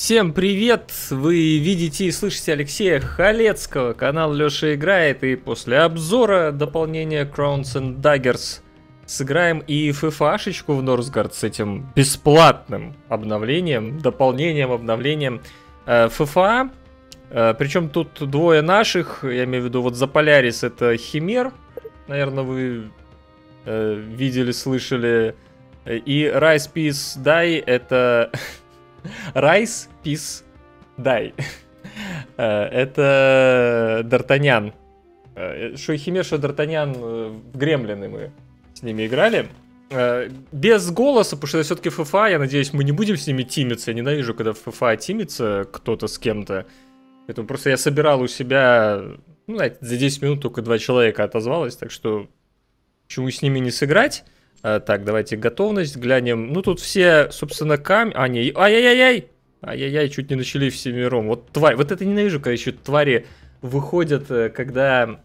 Всем привет! Вы видите и слышите Алексея Халецкого, канал Леша Играет, и после обзора дополнения Crowns and Daggers сыграем и ФФАшечку в Норсгард с этим бесплатным обновлением, обновлением ФФА. Причем тут двое наших, я имею в виду вот за Полярис это Химер, наверное вы видели, слышали, и Rise Peace Die это... Rise Peace Die. Это Д'Артаньян. Что Химер, что Д'Артаньян в Гремлины мы с ними играли. Без голоса, потому что это все-таки ФФА. Я надеюсь, мы не будем с ними тимиться. Я ненавижу, когда в ФФА тимится кто-то с кем-то. Поэтому просто я собирал у себя... Ну, знаете, за 10 минут только 2 человека отозвалось. Так что почему с ними не сыграть? Так, давайте готовность глянем. Ну, тут все, собственно, Ай-яй-яй! Ай-яй-яй, чуть не начали всемиром. Вот тварь, вот это ненавижу, когда еще твари выходят, когда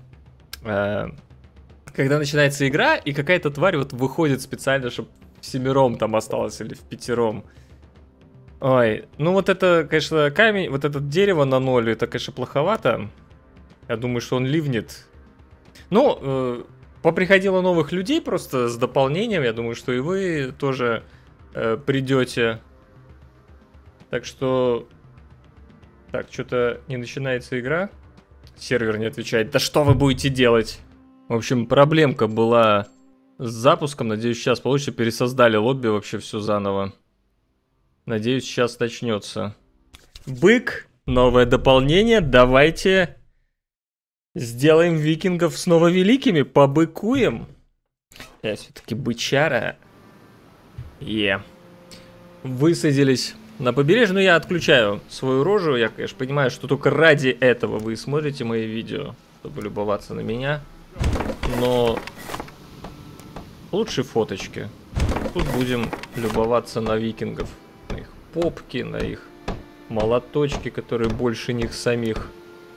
начинается игра, и какая-то тварь вот выходит специально, чтобы всемиром там осталось, или в пятером. Ой, ну вот это, конечно, камень, вот это дерево на 0, это, конечно, плоховато. Я думаю, что он ливнет. Ну, поприходило новых людей просто с дополнением. Я думаю, что и вы тоже придете. Так что... Так, что-то не начинается игра. Сервер не отвечает. Да что вы будете делать? В общем, проблемка была с запуском. Надеюсь, сейчас получится. Пересоздали лобби, вообще все заново. Надеюсь, сейчас начнется. Бык. Новое дополнение. Давайте... Сделаем викингов снова великими, побыкуем. Я все-таки бычара. Высадились на побережье, но я отключаю свою рожу. Я, конечно, понимаю, что только ради этого вы смотрите мои видео, чтобы любоваться на меня. Но лучше фоточки. Тут будем любоваться на викингов. На их попки, на их молоточки, которые больше них самих.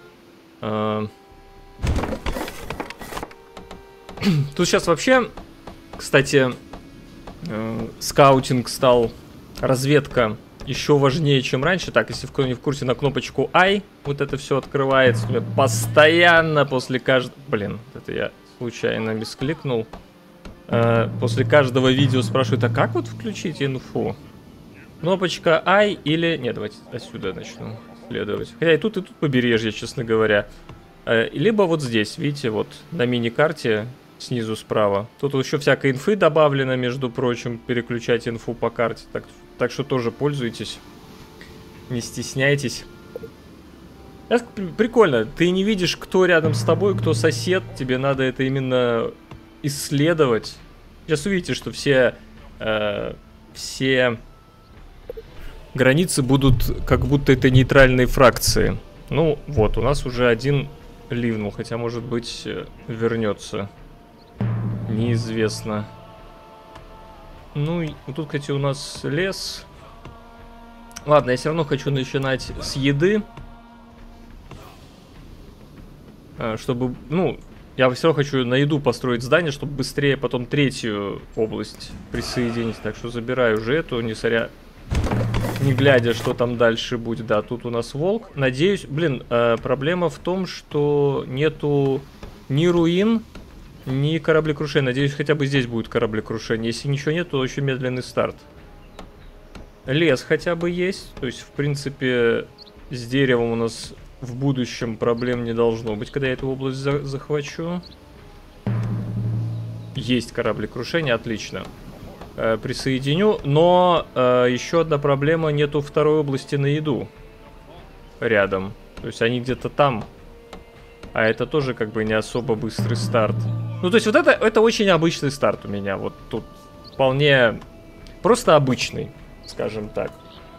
Тут сейчас вообще, кстати, скаутинг стал, разведка еще важнее, чем раньше. Так, если кто не в курсе, на кнопочку I вот это все открывается. Постоянно после каждого... Блин, это я случайно мискликнул. После каждого видео спрашивают, а как вот включить инфу? Кнопочка I или... Нет, давайте отсюда начну следовать. Хотя и тут побережье, честно говоря. Либо вот здесь, видите, вот на мини-карте снизу справа. Тут еще всякой инфы добавлено, между прочим, переключать инфу по карте. Так что тоже пользуйтесь, не стесняйтесь. Прикольно, ты не видишь, кто рядом с тобой, кто сосед, тебе надо это именно исследовать. Сейчас увидите, что все границы будут как будто это нейтральные фракции. Ну вот, у нас уже один ливнул, хотя может быть вернется. Неизвестно. Ну и тут, кстати, у нас лес. Ладно, я все равно хочу начинать с еды. Чтобы, ну, я все равно хочу на еду построить здание, чтобы быстрее потом третью область присоединить. Так что забираю уже эту, не глядя, что там дальше будет. Да, тут у нас волк. Надеюсь, блин, проблема в том, что нету ни руин, ни кораблекрушения. Надеюсь, хотя бы здесь будет кораблекрушение. Если ничего нет, то очень медленный старт. Лес хотя бы есть. То есть, в принципе, с деревом у нас в будущем проблем не должно быть, когда я эту область захвачу. Есть кораблекрушение, отлично. Присоединю, но еще одна проблема, нету второй области на еду рядом. То есть они где-то там. А это тоже как бы не особо быстрый старт. Ну, то есть вот это очень обычный старт у меня. Вот тут вполне просто обычный, скажем так.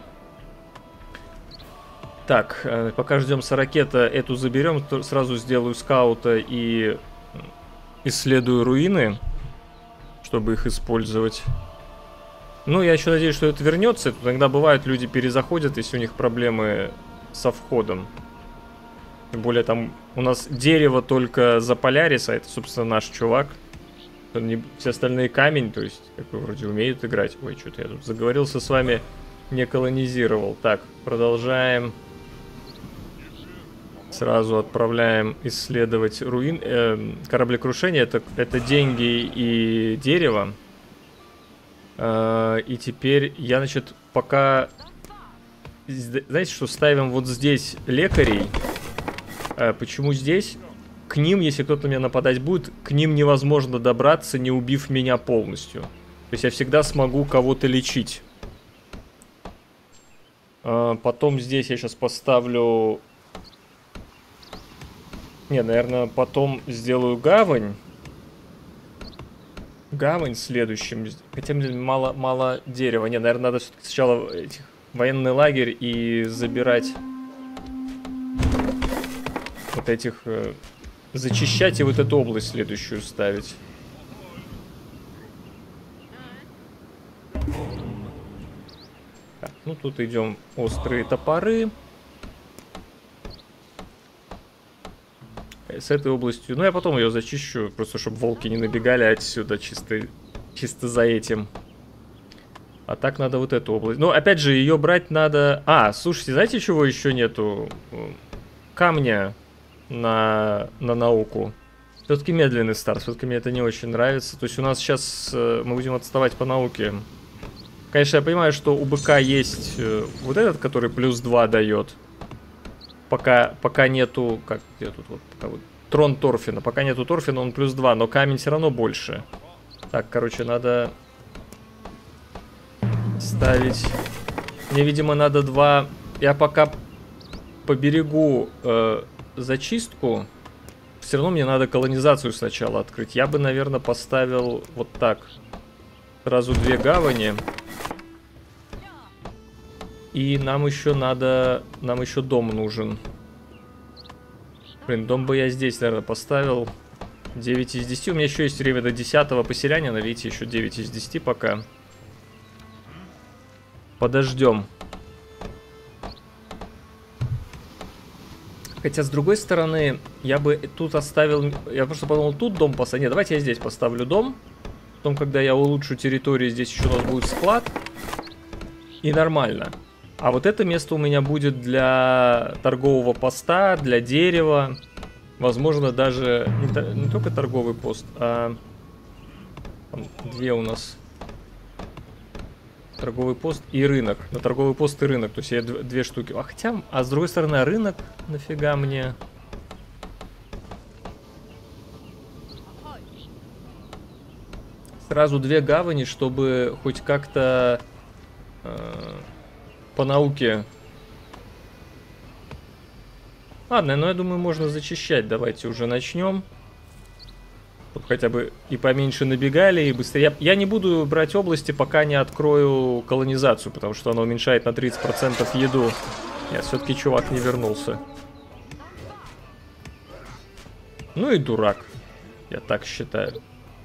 Так, пока ждем ракета, эту заберем, сразу сделаю скаута и исследую руины, чтобы их использовать. Ну, я еще надеюсь, что это вернется. Иногда бывает, люди перезаходят, если у них проблемы со входом. Тем более там у нас дерево только за Полярис, а это, собственно, наш чувак. Все остальные камень, то есть, как бы, вроде умеют играть. Ой, что-то я тут заговорился с вами не колонизировал. Так, продолжаем. Сразу отправляем исследовать руин. Кораблекрушение это деньги и дерево. И теперь я, значит, пока... Знаете что, ставим вот здесь лекарей. Почему здесь? К ним, если кто-то меня нападать будет, к ним невозможно добраться, не убив меня полностью. То есть я всегда смогу кого-то лечить. Потом здесь я сейчас поставлю... Не, наверное, потом сделаю гавань. Гавань следующим. Хотя мало дерева. Не, наверное, надо все-таки сначала военный лагерь и забирать вот этих... Зачищать и вот эту область следующую ставить. Так, ну тут идем острые топоры. С этой областью. Ну, я потом ее зачищу, просто чтобы волки не набегали отсюда чисто за этим. А так надо вот эту область. Ну, опять же, ее брать надо... Слушайте, знаете, чего еще нету? Камня на науку. Все-таки медленный старт. Все-таки мне это не очень нравится. То есть у нас сейчас мы будем отставать по науке. Конечно, я понимаю, что у быка есть вот этот, который +2 дает. Пока нету... Как где тут вот? Трон Торфина. Пока нету Торфина, он +2, но камень все равно больше. Так, короче, надо ставить... Мне, видимо, надо 2... Я пока поберегу зачистку. Все равно мне надо колонизацию сначала открыть. Я бы, наверное, поставил вот так. Сразу 2 гавани. И нам еще надо... Нам еще дом нужен. Блин, дом бы я здесь, наверное, поставил. 9 из 10. У меня еще есть время до 10-го поселянина. Видите, еще 9 из 10 пока. Подождем. Хотя, с другой стороны, я бы тут оставил... Я просто подумал, тут дом поставить. Нет, давайте я здесь поставлю дом. Потом, когда я улучшу территорию, здесь еще у нас будет склад. И нормально. А вот это место у меня будет для торгового поста, для дерева. Возможно, даже не только торговый пост, а... Там 2 у нас. Торговый пост и рынок. На торговый пост и рынок. То есть я 2 штуки. А хотя... А с другой стороны, рынок нафига мне... Сразу 2 гавани, чтобы хоть как-то... по науке. Ладно, но я думаю, можно зачищать. Давайте уже начнем. Чтобы хотя бы и поменьше набегали, и быстрее. Я не буду брать области, пока не открою колонизацию, потому что она уменьшает на 30% еду. Нет, все-таки чувак не вернулся. Ну и дурак. Я так считаю.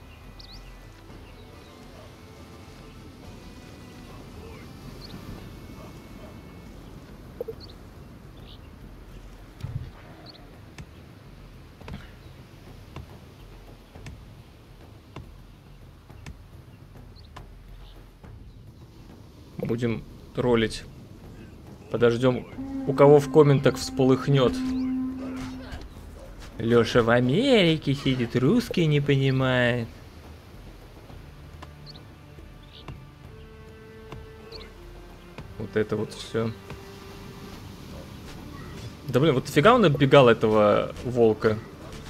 Будем троллить. Подождем, у кого в комментах всполыхнет. Леша в Америке сидит, русский не понимает. Вот это вот все. Да блин, вот нафига он оббегал этого волка?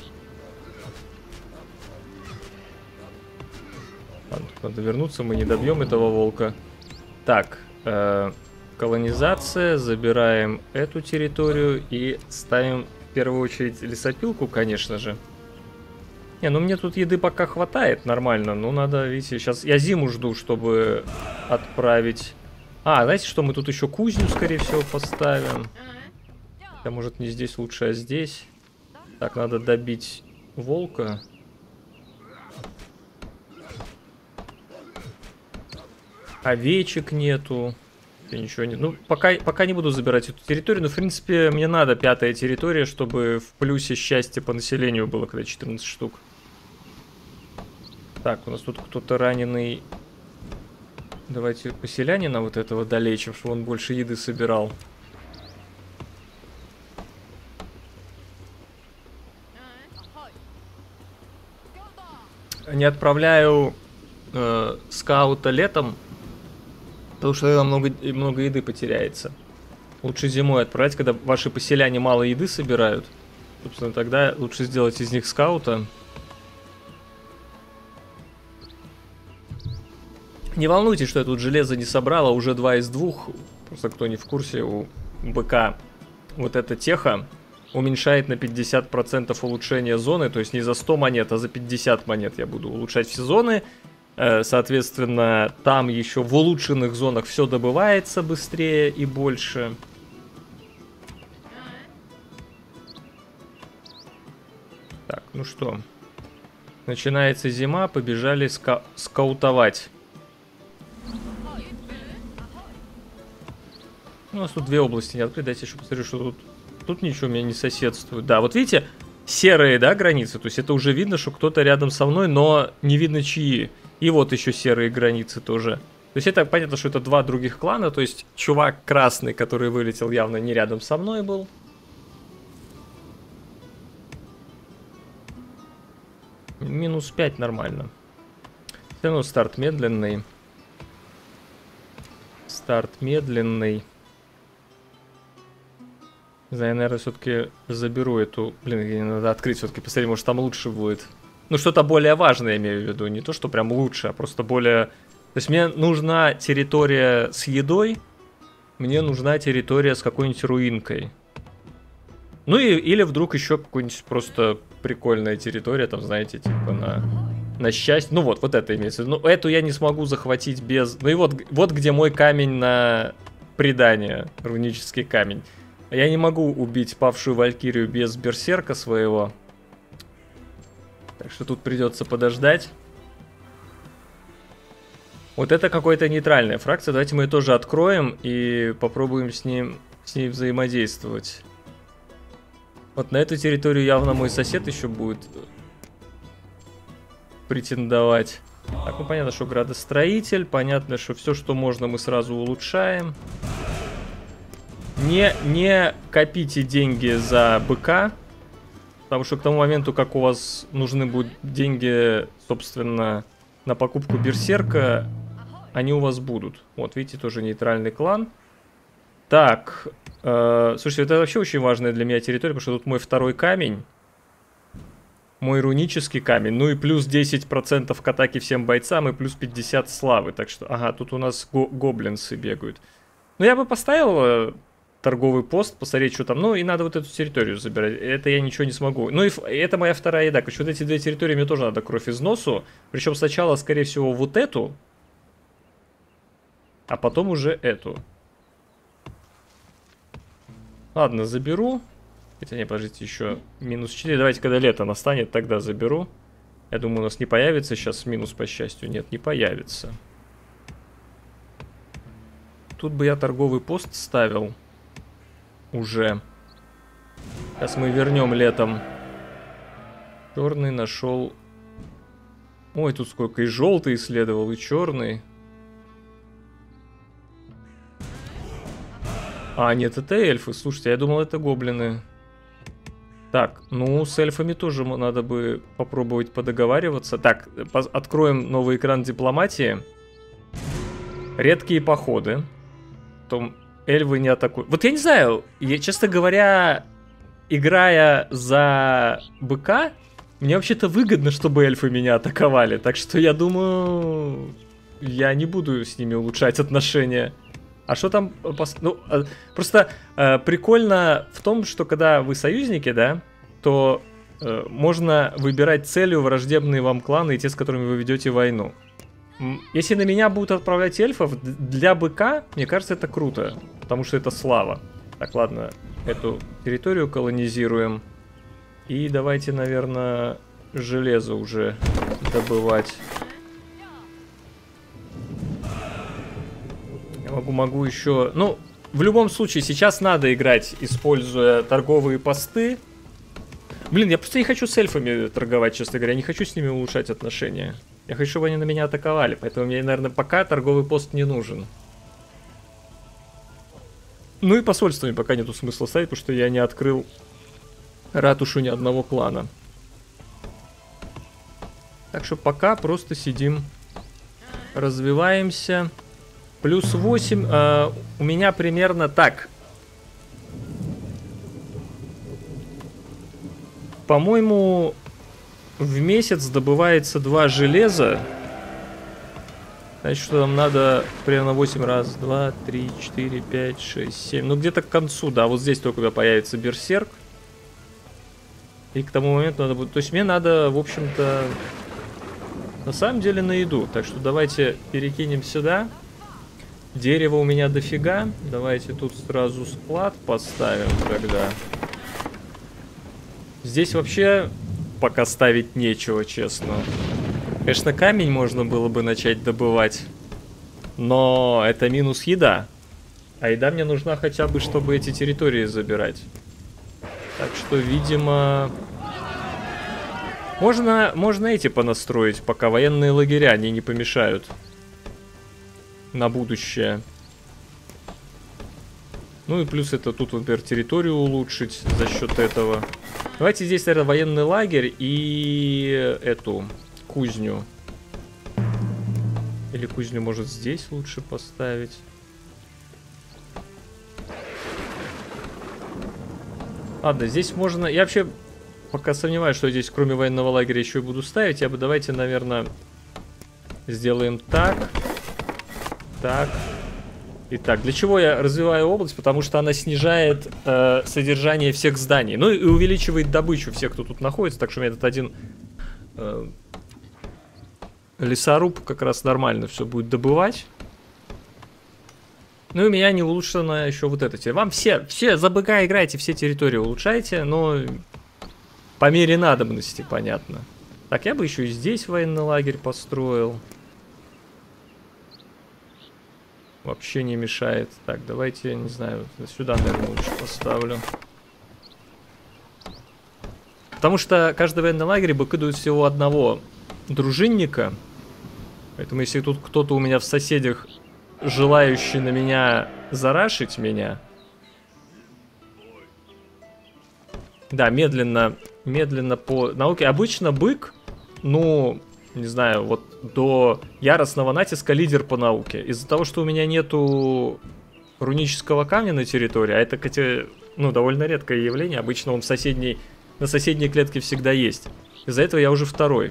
Ладно, надо вернуться, мы не добьем этого волка. Так, колонизация, забираем эту территорию и ставим в первую очередь лесопилку, конечно же. Не, ну мне тут еды пока хватает нормально, но надо, видите, сейчас я зиму жду, чтобы отправить... знаете что, мы тут еще кузню, скорее всего, поставим. Хотя, может, не здесь лучше, а здесь. Так, надо добить волка. Овечек нету. Ничего нет. Ну, пока не буду забирать эту территорию. Но, в принципе, мне надо 5-я территория, чтобы в плюсе счастье по населению было, когда 14 штук. Так, у нас тут кто-то раненый. Давайте поселянина вот этого долечим, чтобы он больше еды собирал. Не отправляю скаута летом, потому что тогда много еды потеряется. Лучше зимой отправлять, когда ваши поселяне мало еды собирают. Собственно, тогда лучше сделать из них скаута. Не волнуйтесь, что я тут железо не собрал, а уже 2 из 2. Просто кто не в курсе, у БК вот эта теха уменьшает на 50% улучшение зоны. То есть не за 100 монет, а за 50 монет я буду улучшать все зоны. Соответственно, там еще в улучшенных зонах все добывается быстрее и больше. Так, ну что. Начинается зима, побежали скаутовать. У нас тут 2 области не открыты. Дайте еще посмотрю, что тут. Тут ничего у меня не соседствует. Да, вот видите, серые, да, границы. То есть это уже видно, что кто-то рядом со мной, но не видно чьи. И вот еще серые границы тоже. То есть это понятно, что это 2 других клана. То есть чувак красный, который вылетел, явно не рядом со мной был. Минус 5 нормально. Все равно старт медленный. Старт медленный. Не знаю, я, наверное, все-таки заберу эту... Блин, ей надо открыть все-таки, посмотреть, может там лучше будет. Ну, что-то более важное, я имею в виду. Не то, что прям лучше, а просто более... То есть мне нужна территория с едой. Мне нужна территория с какой-нибудь руинкой. Ну, или вдруг еще какой-нибудь просто прикольная территория, там, знаете, типа на счастье. Ну, вот это имеется в виду. Ну, эту я не смогу захватить без... Ну, и вот где мой камень на предание. Рунический камень. Я не могу убить павшую валькирию без берсерка своего. Так что тут придется подождать. Вот это какая-то нейтральная фракция. Давайте мы ее тоже откроем и попробуем с ней взаимодействовать. Вот на эту территорию явно мой сосед еще будет претендовать. Так, ну понятно, что градостроитель. Понятно, что все, что можно, мы сразу улучшаем. Не копите деньги за БК, потому что к тому моменту, как у вас нужны будут деньги, собственно, на покупку берсерка, они у вас будут. Вот, видите, тоже нейтральный клан. Так, слушайте, это вообще очень важная для меня территория, потому что тут мой 2-й камень. Мой рунический камень. Ну и плюс 10% к атаке всем бойцам и плюс 50 славы. Так что, ага, тут у нас гоблинсы бегают. Ну я бы поставил... торговый пост, посмотреть, что там. Ну, и надо вот эту территорию забирать. Это я ничего не смогу. Ну, и это моя 2-я еда. Короче, вот эти 2 территории мне тоже надо кровь из носу. Причем сначала, скорее всего, вот эту. А потом уже эту. Ладно, заберу. Хотя, не, подождите, еще минус 4. Давайте, когда лето настанет, тогда заберу. Я думаю, у нас не появится сейчас минус, по счастью. Нет, не появится. Тут бы я торговый пост ставил. Уже. Сейчас мы вернем летом. Черный нашел. Ой, тут сколько. И желтый исследовал, и черный. А, нет, это эльфы. Слушайте, я думал, это гоблины. Так, ну, с эльфами тоже надо бы попробовать подоговариваться. Так, откроем новый экран дипломатии. Редкие походы. Потом... Эльвы не атакуют. Вот я не знаю, честно говоря, играя за БК, мне вообще-то выгодно, чтобы эльфы меня атаковали. Так что я думаю, я не буду с ними улучшать отношения. А что там? Ну, просто прикольно в том, что когда вы союзники, да, то можно выбирать целью враждебные вам кланы и те, с которыми вы ведете войну. Если на меня будут отправлять эльфов, для БК, мне кажется, это круто. Потому что это слава. Так, ладно, эту территорию колонизируем. И давайте, наверное, железо уже добывать. Я могу еще... Ну, в любом случае, сейчас надо играть, используя торговые посты. Блин, я просто не хочу с эльфами торговать, честно говоря. Не хочу с ними улучшать отношения. Я хочу, чтобы они на меня атаковали, поэтому мне, наверное, пока торговый пост не нужен. Ну и посольствами пока нету смысла ставить, потому что я не открыл ратушу ни одного клана. Так что пока просто сидим, развиваемся. Плюс 8 у меня примерно так. По-моему, в месяц добывается 2 железа. Значит, что нам надо примерно 8 раз. 2, 3, 4, 5, 6, 7. Ну, где-то к концу, да. Вот здесь только появится берсерк. И к тому моменту надо будет... То есть мне надо, в общем-то, на самом деле на еду. Так что давайте перекинем сюда. Дерева у меня дофига. Давайте тут сразу склад поставим тогда. Здесь вообще пока ставить нечего, честно. Конечно, камень можно было бы начать добывать. Но это минус еда. А еда мне нужна хотя бы, чтобы эти территории забирать. Так что, видимо... Можно эти понастроить, пока военные лагеря они не помешают. На будущее. Ну и плюс это тут, например, территорию улучшить за счет этого. Давайте здесь, наверное, военный лагерь и эту кузню. Или кузню, может, здесь лучше поставить. Ладно, здесь можно... Я вообще пока сомневаюсь, что здесь кроме военного лагеря еще и буду ставить. Я бы, давайте, наверное, сделаем так. Так. Итак, для чего я развиваю область? Потому что она снижает содержание всех зданий. Ну и увеличивает добычу всех, кто тут находится. Так что у меня этот один лесоруб как раз нормально все будет добывать. Ну и у меня не улучшена еще вот эта. Вам все за быка играете, все территории улучшайте, но по мере надобности, понятно. Так, я бы еще и здесь военный лагерь построил. Вообще не мешает. Так, давайте, не знаю, сюда, наверное, лучше поставлю. Потому что каждый военный лагерь выкидывает всего одного дружинника. Поэтому если тут кто-то у меня в соседях, желающий на меня зарашить меня... Да, медленно по науке. Обычно бык, ну... Не знаю, вот до яростного натиска лидер по науке. Из-за того, что у меня нету рунического камня на территории, а это, кстати, ну, довольно редкое явление. Обычно он на соседней клетке всегда есть. Из-за этого я уже второй.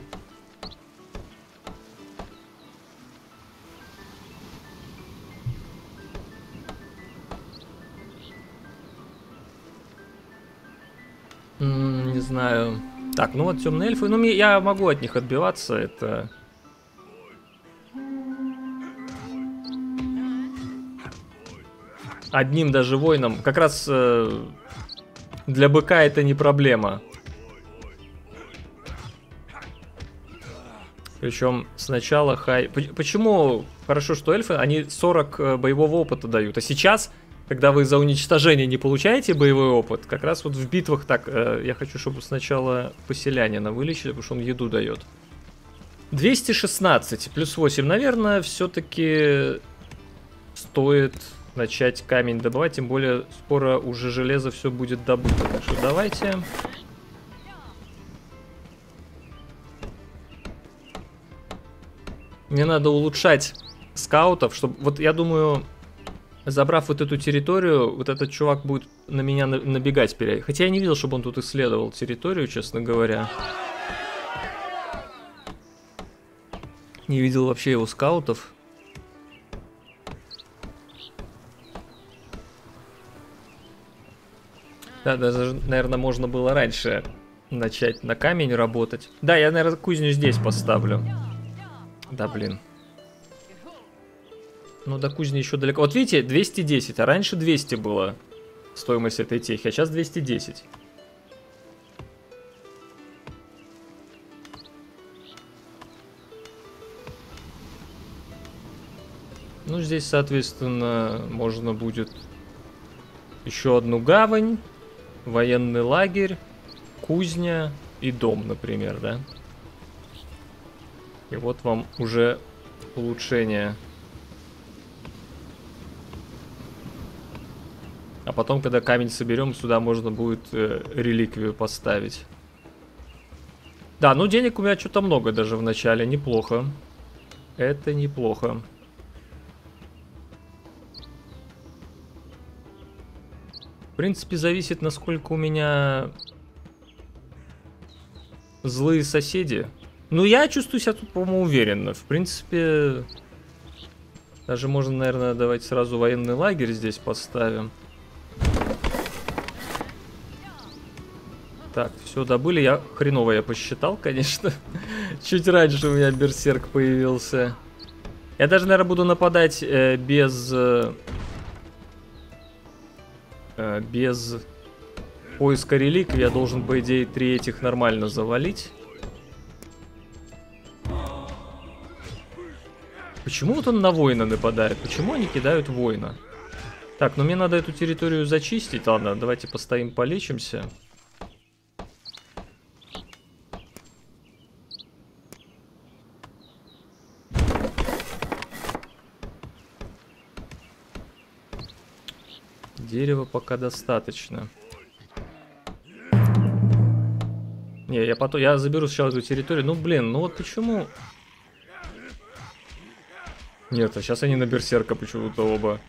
Не знаю... Так, ну вот темные эльфы. Ну, я могу от них отбиваться. Это... Одним даже воином. Как раз для быка это не проблема. Причем сначала хай... Почему хорошо, что эльфы? Они 40 боевого опыта дают. А сейчас... Когда вы за уничтожение не получаете боевой опыт, как раз вот в битвах так, я хочу, чтобы сначала поселянина вылечили, потому что он еду дает. 216 плюс 8, наверное, все-таки стоит начать камень добывать, тем более скоро уже железо все будет добыто. Так что давайте. Мне надо улучшать скаутов, чтобы, вот я думаю... Забрав вот эту территорию, вот этот чувак будет на меня набегать периодически. Хотя я не видел, чтобы он тут исследовал территорию, честно говоря. Не видел вообще его скаутов. Да, даже, наверное, можно было раньше начать на камень работать. Да, я, наверное, кузню здесь поставлю. Да, блин. Ну, до кузни еще далеко. Вот видите, 210, а раньше 200 было стоимость этой техи, а сейчас 210. Ну, здесь, соответственно, можно будет еще одну гавань, военный лагерь, кузня и дом, например, да? И вот вам уже улучшение. А потом, когда камень соберем, сюда можно будет реликвию поставить. Да, ну денег у меня что-то много даже в начале, неплохо. Это неплохо. В принципе, зависит, насколько у меня злые соседи. Ну, я чувствую себя тут, по-моему, уверенно. В принципе, даже можно, наверное, давайте сразу военный лагерь здесь поставим. Так, все добыли. Я хреново я посчитал, конечно. Чуть раньше у меня берсерк появился. Я даже, наверное, буду нападать без поиска реликвий. Я должен, по идее, 3 этих нормально завалить. Почему вот он на воина нападает? Почему они кидают воина? Так, ну мне надо эту территорию зачистить. Ладно, давайте постоим, полечимся. Дерева пока достаточно. Не, я заберу сначала эту территорию. Ну, блин, ну вот почему... Нет, а сейчас они на берсерка почему-то оба.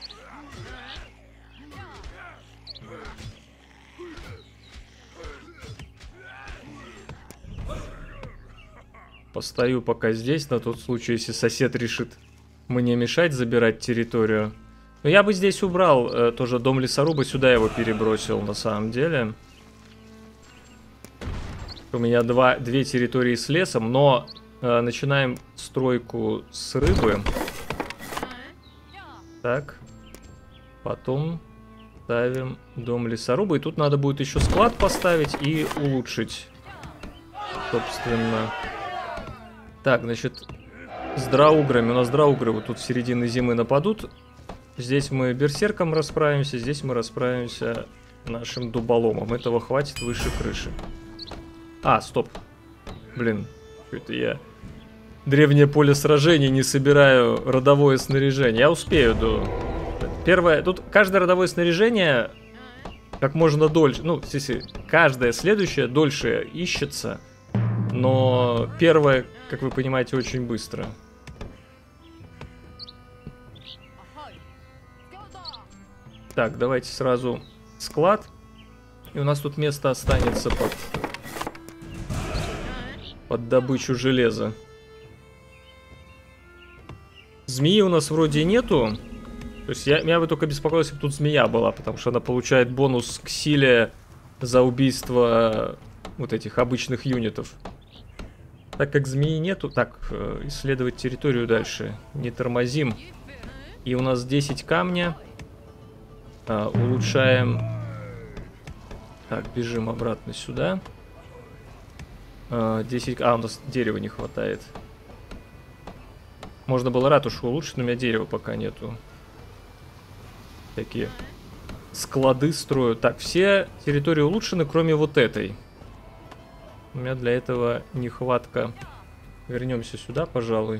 Постою пока здесь, на тот случай, если сосед решит мне мешать забирать территорию. Но я бы здесь убрал тоже дом лесоруба, сюда его перебросил на самом деле. У меня две территории с лесом, но начинаем стройку с рыбы. Так. Потом ставим дом лесоруба. И тут надо будет еще склад поставить и улучшить. Собственно. Так, значит, с драуграми. У нас драугры вот тут в середине зимы нападут. Здесь мы берсерком расправимся. Здесь мы расправимся нашим дуболомом. Этого хватит выше крыши. А, стоп. Блин, это я... Древнее поле сражений, не собираю родовое снаряжение. Я успею до... Первое... Тут каждое родовое снаряжение как можно дольше... Ну, если каждое следующее дольше ищется. Но первое, как вы понимаете, очень быстро. Так, давайте сразу склад. И у нас тут место останется под добычу железа. Змеи у нас вроде нету. То есть меня бы только беспокоило, если бы тут змея была, потому что она получает бонус к силе за убийство вот этих обычных юнитов. Так как змеи нету... Так, исследовать территорию дальше. Не тормозим. И у нас 10 камня. Улучшаем... Так, бежим обратно сюда. 10... у нас дерева не хватает. Можно было ратушу улучшить, но у меня дерева пока нету. Такие склады строю. Так, все территории улучшены, кроме вот этой. У меня для этого нехватка. Вернемся сюда, пожалуй.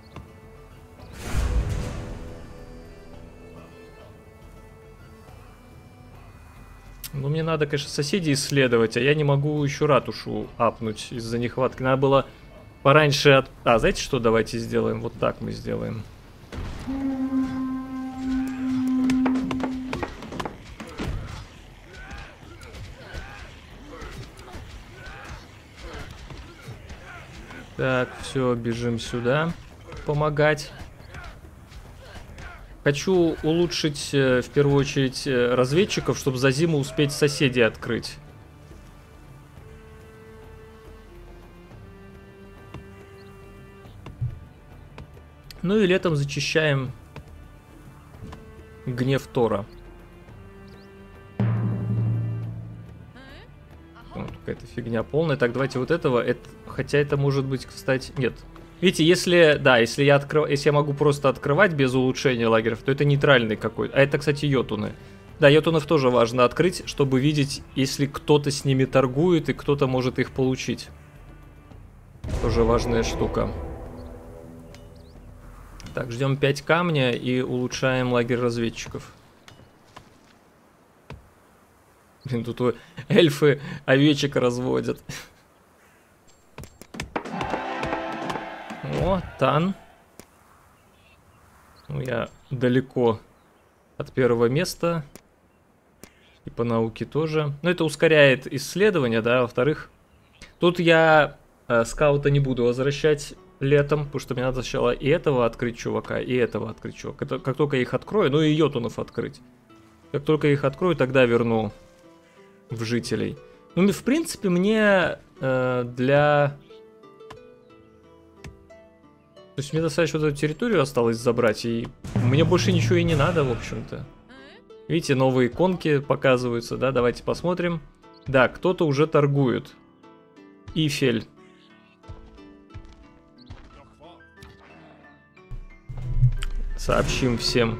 Ну, мне надо, конечно, соседей исследовать, а я не могу еще ратушу апнуть из-за нехватки. Надо было пораньше... знаете что? Давайте сделаем. Вот так мы сделаем. Так, все, бежим сюда. Помогать. Хочу улучшить, в первую очередь, разведчиков, чтобы за зиму успеть соседей открыть. Ну и летом зачищаем гнев Тора. Какая-то фигня полная. Так, давайте вот этого. Хотя это может быть, кстати... Нет. Видите, если... Да, если я могу просто открывать без улучшения лагерев, то это нейтральный какой-то. А это, кстати, йотуны. Да, йотунов тоже важно открыть, чтобы видеть, если кто-то с ними торгует и кто-то может их получить. Тоже важная штука. Так, ждем 5 камня и улучшаем лагерь разведчиков. Блин, тут эльфы овечек разводят. О, Тан. Ну, я далеко от первого места. И по науке тоже. Но это ускоряет исследования, да. Во-вторых, тут я скаута не буду возвращать летом, потому что мне надо сначала и этого открыть чувака, и этого открыть чувака. Как только я их открою, ну и йотунов открыть. Как только я их открою, тогда верну в жителей. Ну, в принципе, мне для... То есть мне достаточно вот эту территорию осталось забрать, и мне больше ничего и не надо, в общем-то. Видите, новые иконки показываются, да, давайте посмотрим. Да, кто-то уже торгует. Ифель. Сообщим всем.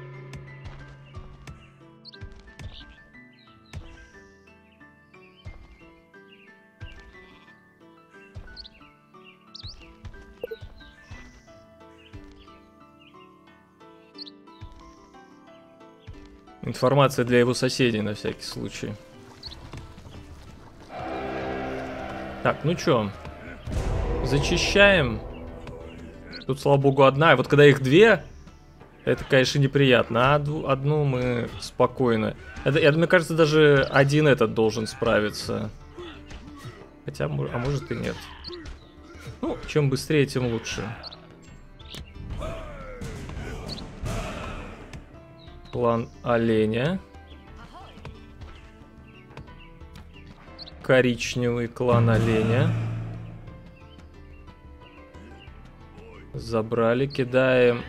Информация для его соседей на всякий случай. Так, ну чё? Зачищаем. Тут, слава богу, одна. И вот когда их две, это, конечно, неприятно. А одну мы спокойно. Это, мне кажется, даже один этот должен справиться. Хотя, а может и нет. Ну, чем быстрее, тем лучше. Клан оленя. Коричневый клан оленя. Забрали, кидаем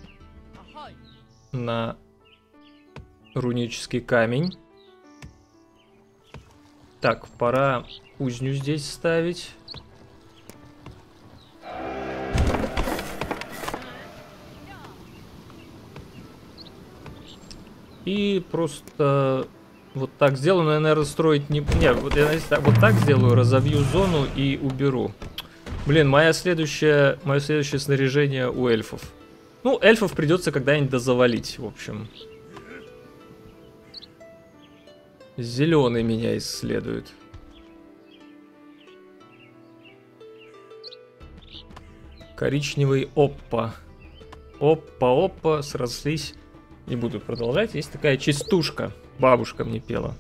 на рунический камень. Так, пора кузню здесь ставить. И просто вот так сделаю, но я, наверное, строить не... Не, вот я вот так сделаю, разобью зону и уберу. Блин, мое следующее снаряжение у эльфов. Ну, эльфов придется когда-нибудь дозавалить, в общем. Зеленый меня исследует. Коричневый оппа. Оппа, срослись. Не буду продолжать. Есть такая частушка. Бабушка мне пела.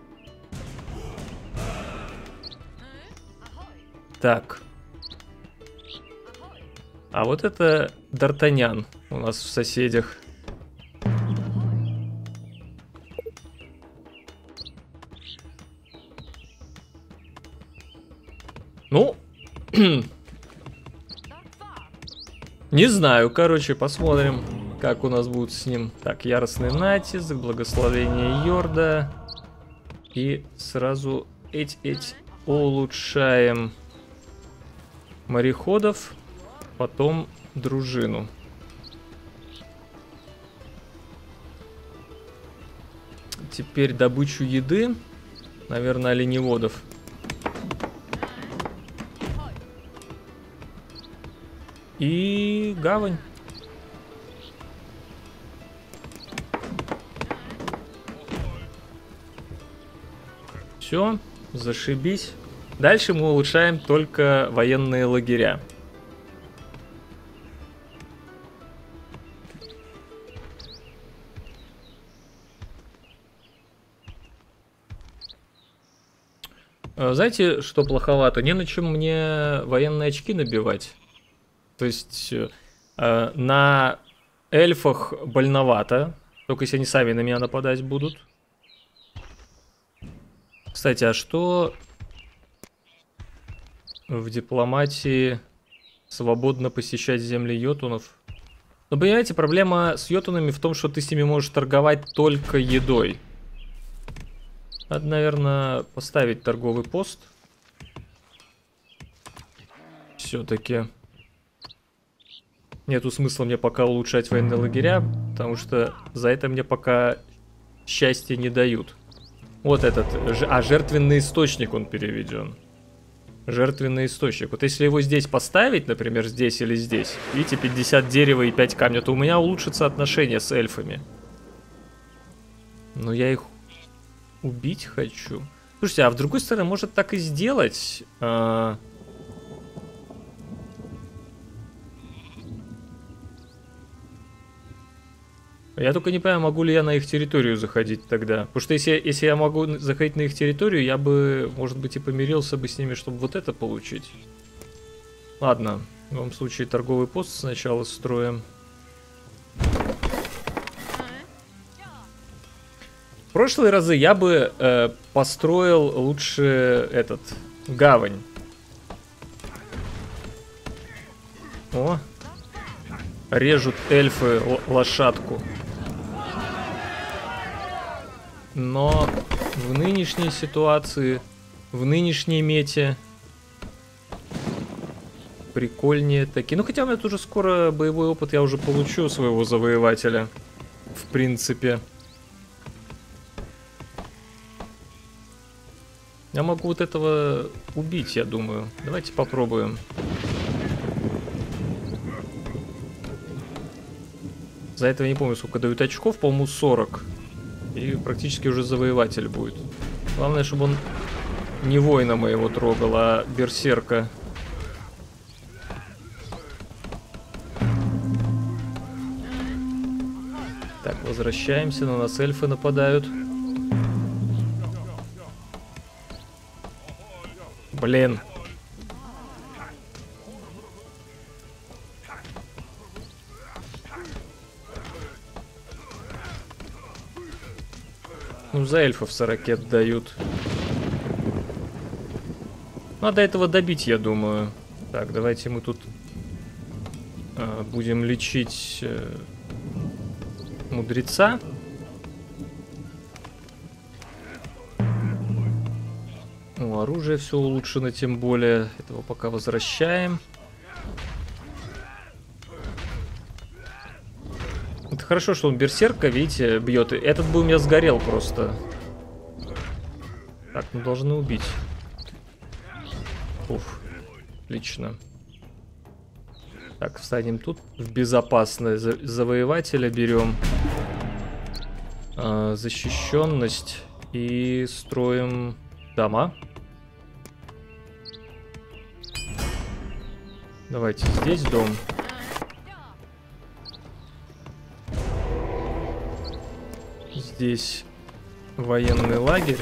Так. А вот это Д'Артаньян у нас в соседях. Ну, не знаю, короче, посмотрим, как у нас будет с ним. Так, яростный натиск, благословение Йорда. И сразу эти улучшаем мореходов, потом дружину. Теперь добычу еды, наверное, оленеводов. И гавань. Все, зашибись. Дальше мы улучшаем только военные лагеря. Знаете, что плоховато? Не на чем мне военные очки набивать. То есть на эльфах больновато. Только если они сами на меня нападать будут. Кстати, а что в дипломатии свободно посещать земли йотунов? Ну, понимаете, проблема с йотунами в том, что ты с ними можешь торговать только едой. Надо, наверное, поставить торговый пост. Все-таки нету смысла мне пока улучшать военные лагеря, потому что за это мне пока счастья не дают. Вот этот, жертвенный источник он переведен. Жертвенный источник. Вот если его здесь поставить, например, здесь или здесь, видите, 50 дерева и 5 камня, то у меня улучшится отношение с эльфами. Но я их убить хочу. Слушайте, а с другой стороны, может так и сделать? Я только не понимаю, могу ли я на их территорию заходить тогда. Потому что если я могу заходить на их территорию, я бы, может быть, и помирился бы с ними, чтобы вот это получить. Ладно, в любом случае торговый пост сначала строим. В прошлые разы я бы построил лучше гавань. О, режут эльфы лошадку. Но в нынешней ситуации, в нынешней мете прикольнее такие. Ну хотя у меня тоже скоро боевой опыт я уже получу своего завоевателя. В принципе. Я могу вот этого убить, я думаю. Давайте попробуем. За это я не помню, сколько дают очков. По-моему, 40. И практически уже завоеватель будет. Главное, чтобы он не воина моего трогал, а берсерка. Так, возвращаемся. На нас эльфы нападают. Блин. Ну, за эльфов 40 дают. Надо этого добить, я думаю. Так, давайте мы тут будем лечить мудреца. Ну, оружие все улучшено, тем более. Этого пока возвращаем. Это хорошо, что он берсерка, видите, бьет. Этот бы у меня сгорел просто. Так, мы должны убить. Уф, отлично. Так, встанем тут в безопасное. Завоевателя берем. Защищенность. И строим дома. Давайте здесь дом. Здесь военный лагерь.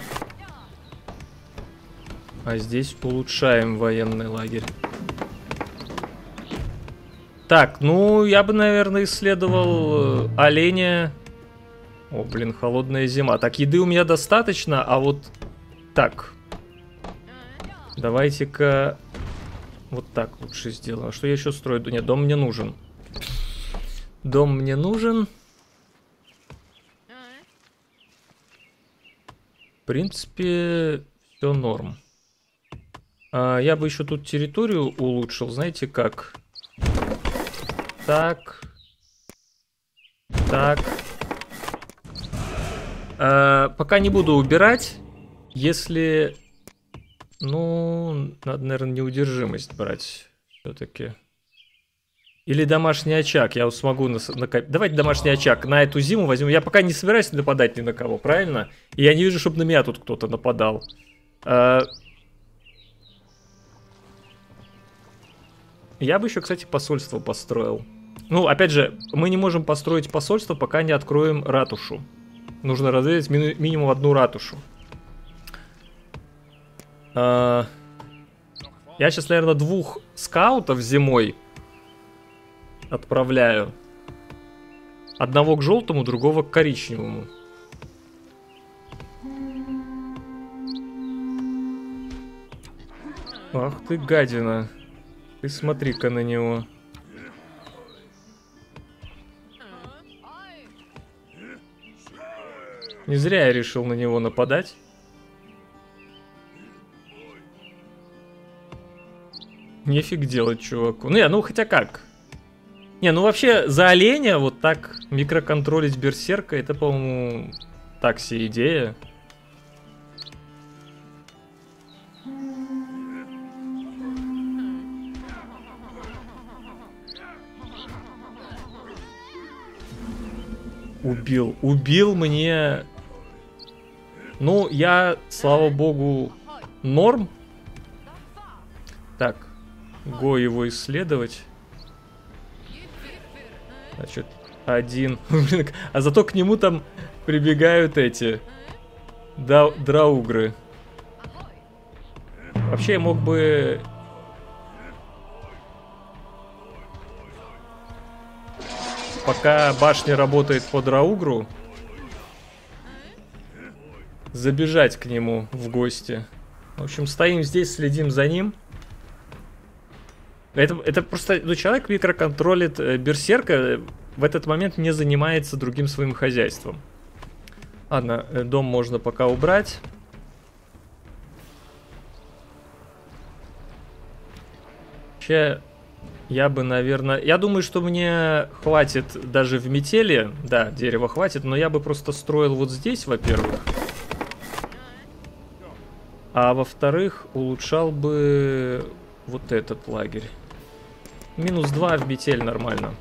А здесь улучшаем военный лагерь. Так, ну я бы, наверное, исследовал оленя. О, блин, холодная зима. Так, еды у меня достаточно, а вот... Так. Давайте-ка... Вот так лучше сделаем. А что я еще строю? Нет, дом мне нужен. Дом мне нужен. В принципе, все норм. Я бы еще тут территорию улучшил. Знаете как? Так. Так. Пока не буду убирать. Если... Ну, надо, наверное, неудержимость брать все-таки. Или домашний очаг. Я смогу накопить. Давайте домашний очаг на эту зиму возьму. Я пока не собираюсь нападать ни на кого, правильно? И я не вижу, чтобы на меня тут кто-то нападал. Я бы еще, кстати, посольство построил. Ну, опять же, мы не можем построить посольство, пока не откроем ратушу. Нужно разведать минимум одну ратушу. Я сейчас, наверное, 2 скаутов зимой отправляю. Одного к желтому, другого к коричневому. Ах ты гадина. Ты смотри-ка на него. Не зря я решил на него нападать. Нефиг делать, чуваку. Ну хотя как. Не, ну вообще за оленя вот так микроконтролить берсерка, это, по-моему, так себе идея. Убил. Убил мне... Ну, я, слава богу, норм. Так, го его исследовать. Значит, один. А зато к нему там прибегают эти драугры. Вообще я мог бы... Пока башня работает по драугру, забежать к нему в гости. В общем, стоим здесь, следим за ним. Это просто... Ну, человек микроконтролит берсерка, в этот момент не занимается другим своим хозяйством. Ладно, дом можно пока убрать. Вообще, я бы, наверное... Я думаю, что мне хватит даже в метели. Да, дерева хватит, но я бы просто строил вот здесь, во-первых. А во-вторых, улучшал бы вот этот лагерь. -2 в метель нормально.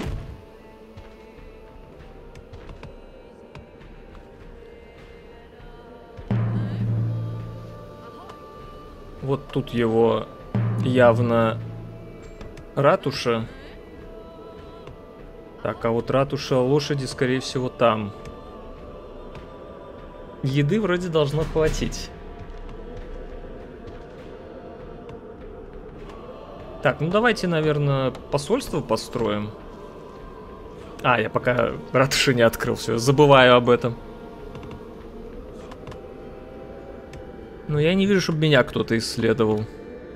Вот тут его явно ратуша. Так, а вот ратуша лошади, скорее всего, там. Еды вроде должно хватить. Так, ну давайте, наверное, посольство построим. А, я пока ратушу не открыл, все, забываю об этом. Но я не вижу, чтобы меня кто-то исследовал.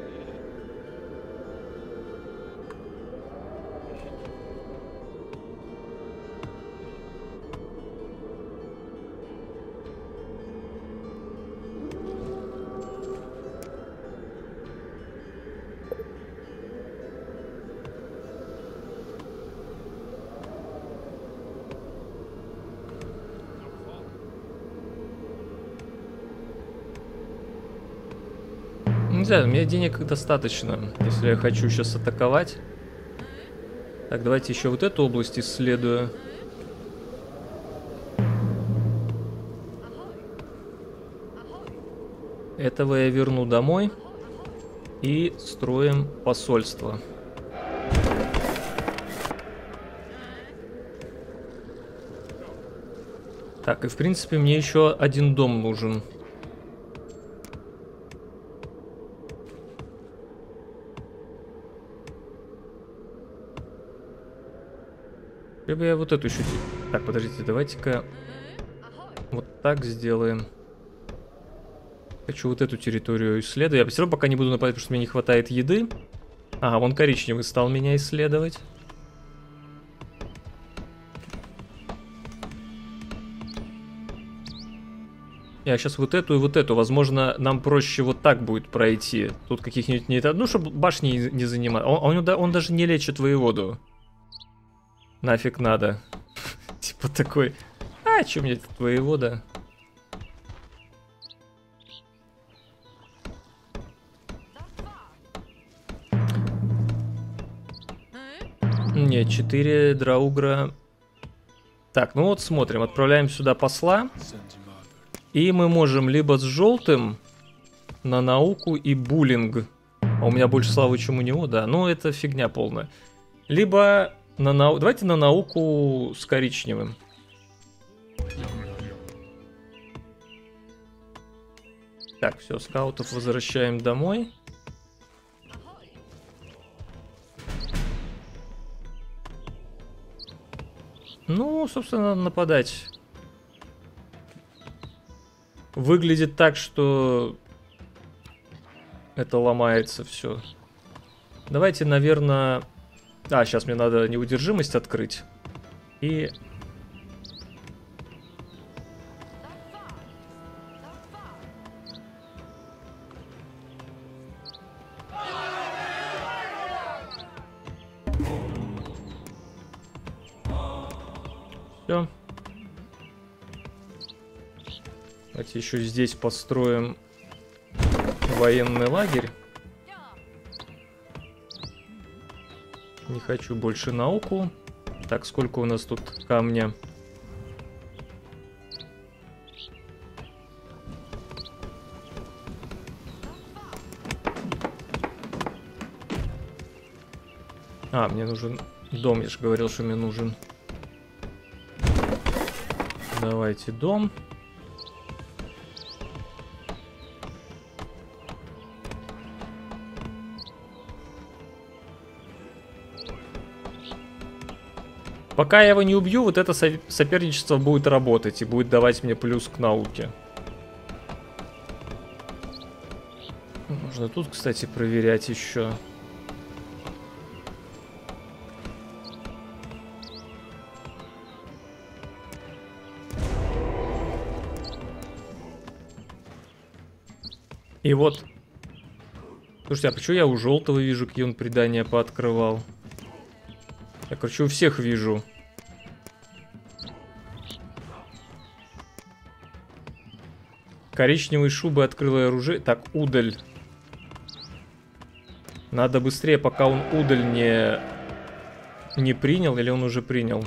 Не знаю, у меня денег достаточно, если я хочу сейчас атаковать. Так, давайте еще вот эту область исследую. Этого я верну домой. И строим посольство. Так, и в принципе мне еще один дом нужен. Либо я вот эту еще... Так, подождите, давайте-ка вот так сделаем. Хочу вот эту территорию исследовать. Я все равно пока не буду нападать, потому что мне не хватает еды. Ага, вон коричневый стал меня исследовать. Я сейчас вот эту и вот эту. Возможно, нам проще вот так будет пройти. Тут каких-нибудь не... Ну, чтобы башни не занимать. Он даже не лечит воеводу. Нафиг надо. Типа такой... А, чё мне этот воевода? Не, 4 драугра. Так, ну вот смотрим. Отправляем сюда посла. И мы можем либо с желтым на науку и буллинг. А у меня больше славы, чем у него, да. Ну, это фигня полная. Либо... Давайте на науку с коричневым. Так, все, скаутов возвращаем домой. Ну, собственно, надо нападать. Выглядит так, что это ломается все. Давайте, наверное... А, сейчас мне надо неудержимость открыть. И... Все. Давайте еще здесь построим военный лагерь. Не хочу больше науку. Так, сколько у нас тут камня? А, мне нужен дом, я же говорил, что мне нужен. Давайте дом. Пока я его не убью, вот это соперничество будет работать и будет давать мне плюс к науке. Можно тут, кстати, проверять еще. И вот. Слушайте, а почему я у желтого вижу, какие он предания пооткрывал? Я, короче, у всех вижу. Коричневые шубы открыла оружие. Так, удаль. Надо быстрее, пока он удаль не принял, или он уже принял.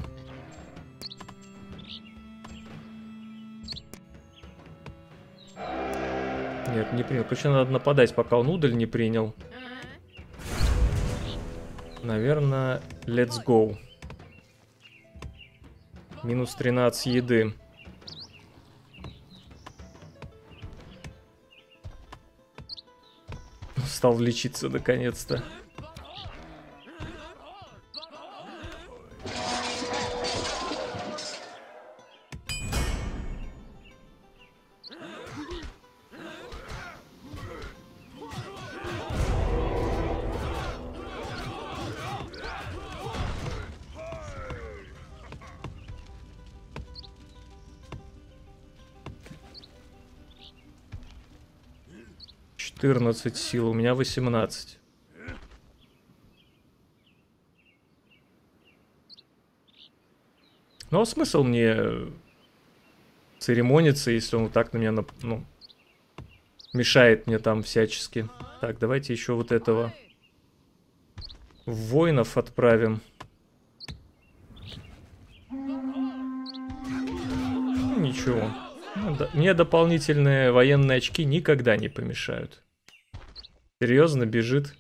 Нет, не принял. Короче, надо нападать, пока он удаль не принял. Наверное, let's go. Минус 13 еды. Стал лечиться наконец-то. Сил, у меня 18. Ну а смысл мне церемониться, если он вот так на меня мешает мне там всячески. Так, давайте еще вот этого воинов отправим. Ну, ничего. Мне дополнительные военные очки никогда не помешают. Серьезно, бежит.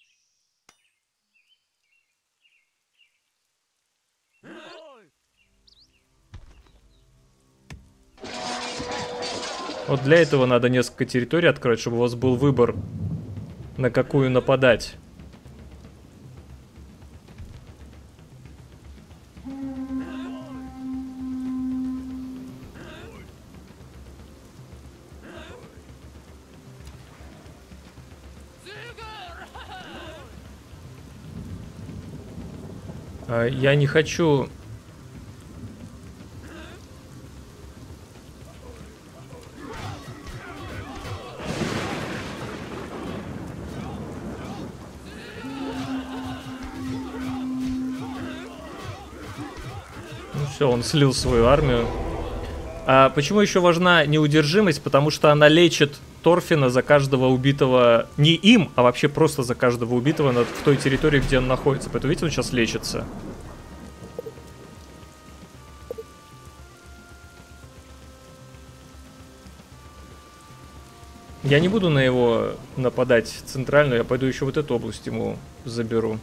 Вот для этого надо несколько территорий открыть, чтобы у вас был выбор, на какую нападать. Я не хочу... Ну все, он слил свою армию. Почему еще важна неудержимость? Потому что она лечит Торфина за каждого убитого, не им, а вообще просто за каждого убитого в той территории, где он находится. Поэтому, видите, он сейчас лечится. Я не буду на его нападать центральную, я пойду еще вот эту область ему заберу.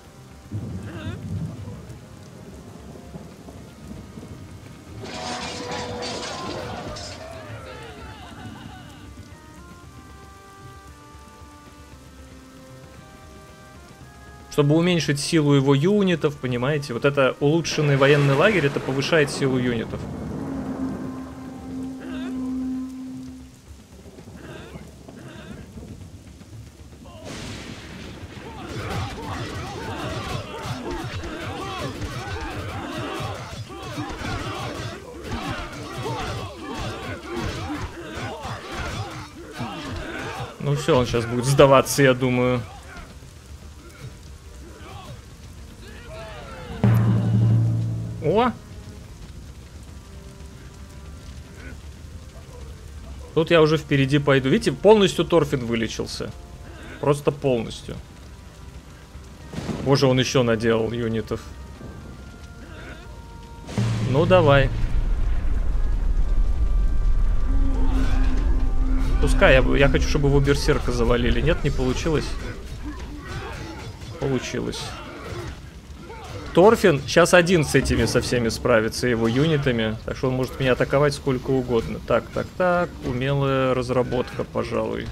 Чтобы уменьшить силу его юнитов, понимаете? Вот это улучшенный военный лагерь, это повышает силу юнитов. Ну все, он сейчас будет сдаваться, я думаю. О! Тут я уже впереди пойду. Видите, полностью Торфин вылечился. Просто полностью. Боже, он еще наделал юнитов. Ну, давай. Пускай, я хочу, чтобы его берсерка завалили. Нет, не получилось? Получилось. Торфин сейчас один с этими со всеми справится, его юнитами. Так что он может меня атаковать сколько угодно. Так, так, так. Умелая разработка, пожалуй.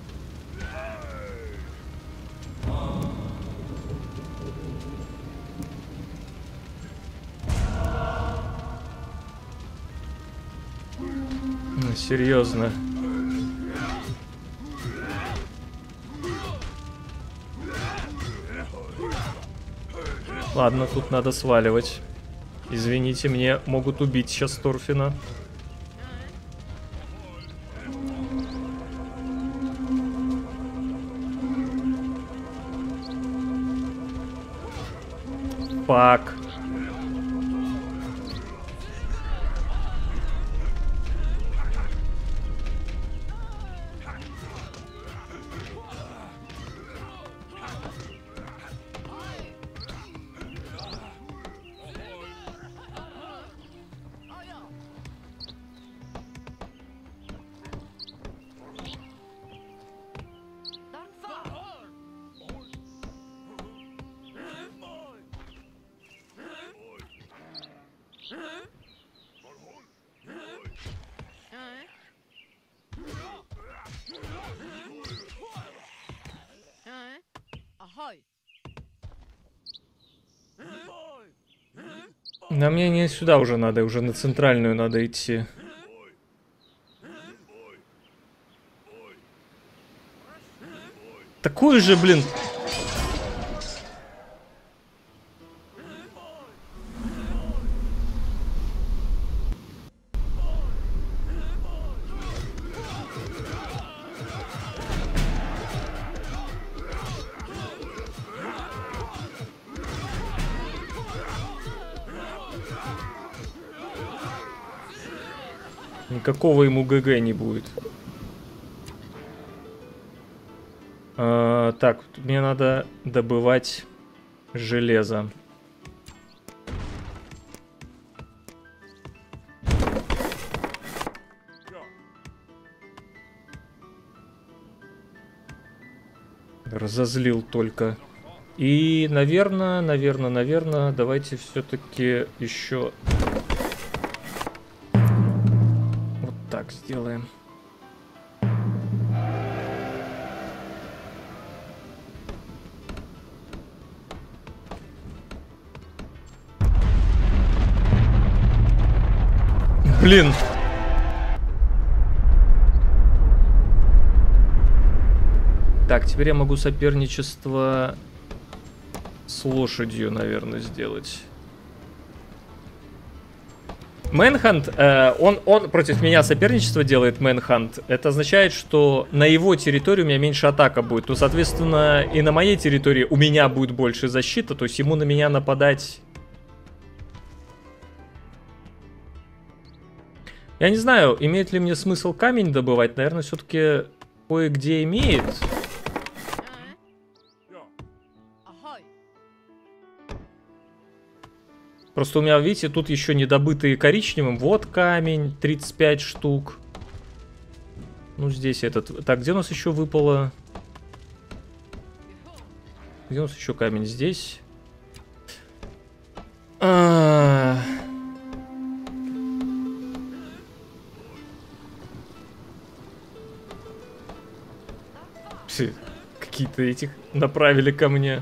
Серьезно. Ладно, тут надо сваливать. Извините, мне могут убить сейчас Торфина. Фак. На мне не сюда уже надо, уже на центральную надо идти. Такой же, блин. Никакого ему ГГ не будет. Так, мне надо добывать железо. Разозлил только. И, наверное, давайте все-таки еще вот так сделаем. Блин. Так, теперь я могу соперничество с лошадью, наверное, сделать. Мэнхант, он против меня соперничество делает, Мэнхант. Это означает, что на его территории у меня меньше атака будет. Ну, соответственно, и на моей территории у меня будет больше защита. То есть ему на меня нападать... Я не знаю, имеет ли мне смысл камень добывать. Наверное, все-таки кое-где имеет. Просто у меня, видите, тут еще не добытые коричневым. Вот камень, 35 штук. Ну, здесь этот... Так, где у нас еще выпало? Где у нас еще камень? Здесь. Какие-то этих направили ко мне.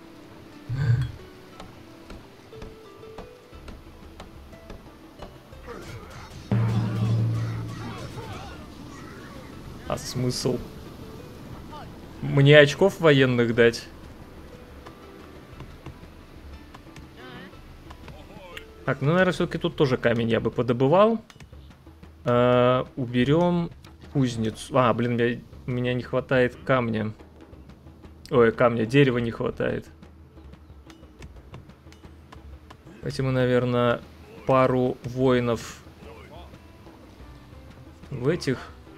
А смысл? Мне очков военных дать? Так, ну, наверное, все-таки тут тоже камень я бы подобывал. Уберем кузницу. А, блин, у меня не хватает камня. Ой, камня, дерева не хватает. Давайте мы, наверное, пару воинов в этих...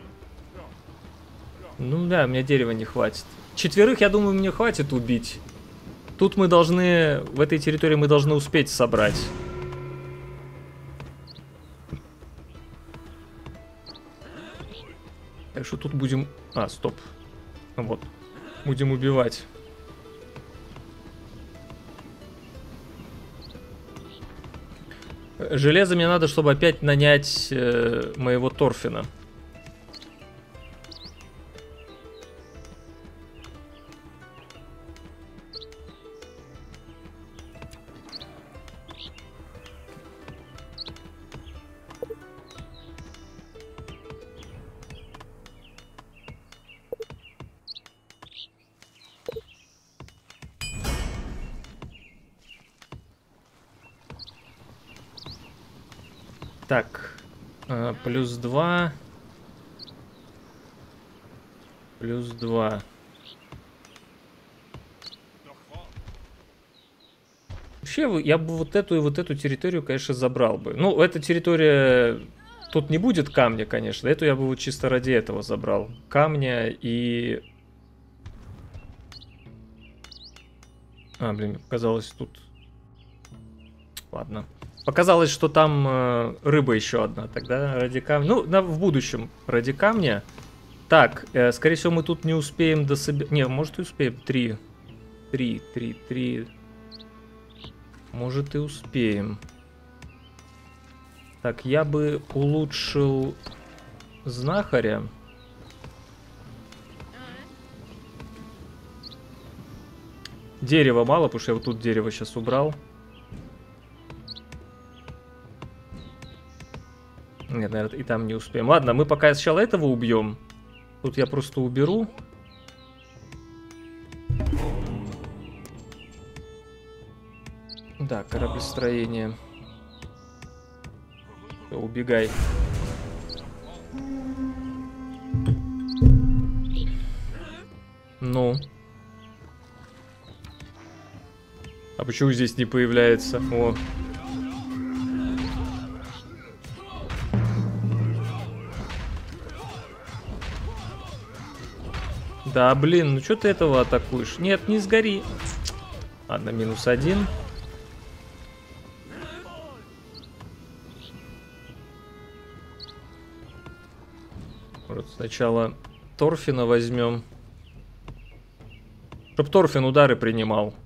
Ну да, мне дерева не хватит. 4, я думаю, мне хватит убить. Тут мы должны... В этой территории мы должны успеть собрать. Так что тут будем... А, стоп. Вот. Будем убивать. Железо мне надо, чтобы опять нанять моего Торфина. Так, плюс 2. Плюс 2. Вообще, я бы вот эту и вот эту территорию, конечно, забрал бы. Ну, эта территория... Тут не будет камня, конечно. Эту я бы вот чисто ради этого забрал. Камня и... Блин, мне показалось тут... Ладно. Показалось, что там рыба еще одна. Тогда ради камня... Ну, в будущем ради камня. Так, скорее всего, мы тут не успеем дособирать... Не, может и успеем. 3. Может и успеем. Так, я бы улучшил знахаря. Дерева мало, потому что я вот тут дерево сейчас убрал. Нет, наверное, и там не успеем. Ладно, мы пока сначала этого убьем. Тут я просто уберу. Да, кораблестроение. Всё, убегай. Ну. А почему здесь не появляется? О. Да, блин, ну что ты этого атакуешь? Нет, не сгори. Ладно, -1. Вот сначала Торфина возьмем. Чтоб Торфин удары принимал.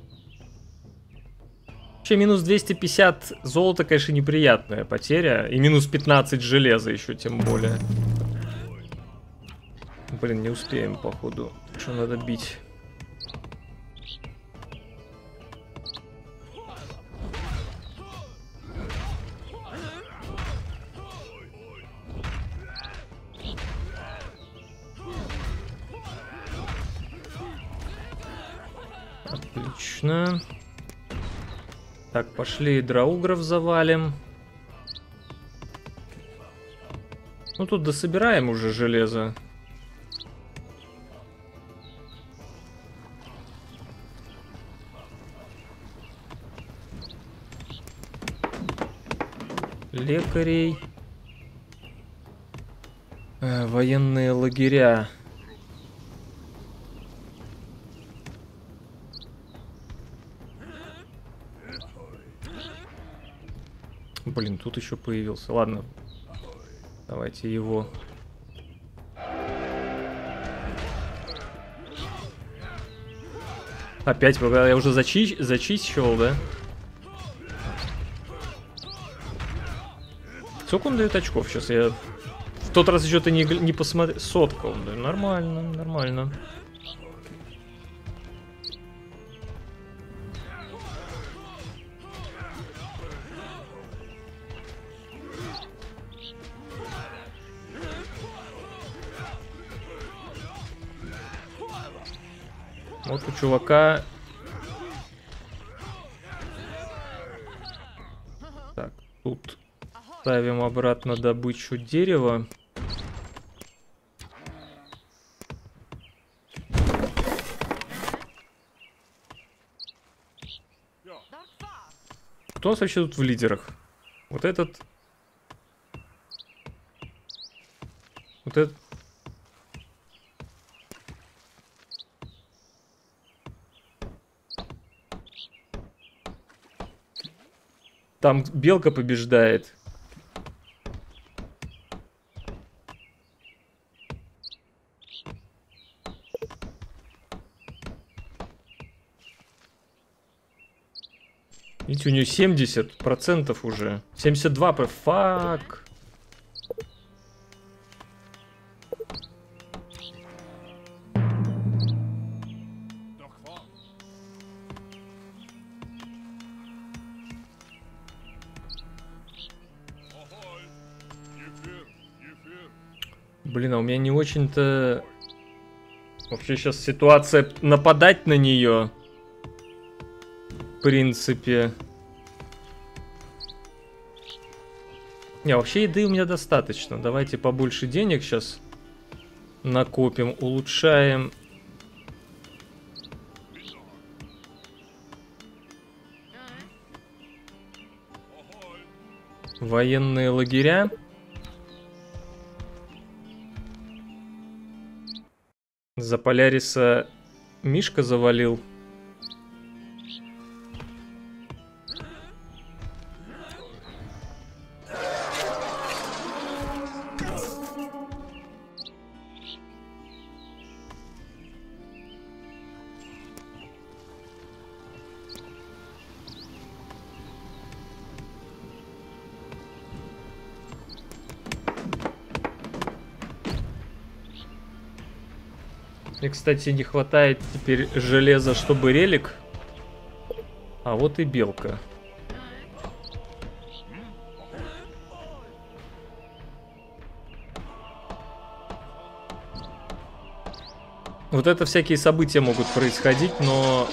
Вообще, минус 250 золота, конечно, неприятная потеря. И минус 15 железа еще, тем более. Блин, не успеем, походу. Что надо бить? Отлично. Так, пошли драугров завалим. Ну, тут дособираем уже железо. Лекарей. Военные лагеря. Блин, тут еще появился. Ладно. Давайте его. Опять, я уже зачищал, да? Сколько он дает очков сейчас? Я в тот раз еще ты не посмотрел. Сотка он дает. Нормально, нормально. Вот у чувака... Так, тут ставим обратно добычу дерева. Кто у нас вообще тут в лидерах? Вот этот... Вот этот... Там белка побеждает. Видите, у нее 70% уже. 72%. Фак. Блин, а у меня не очень-то... Вообще сейчас ситуация нападать на нее. В принципе. Не, вообще еды у меня достаточно. Давайте побольше денег сейчас накопим. Улучшаем. Военные лагеря. За Поляриса Мишка завалил. Мне, кстати, не хватает теперь железа, чтобы релик. А вот и белка. Вот это всякие события могут происходить, но...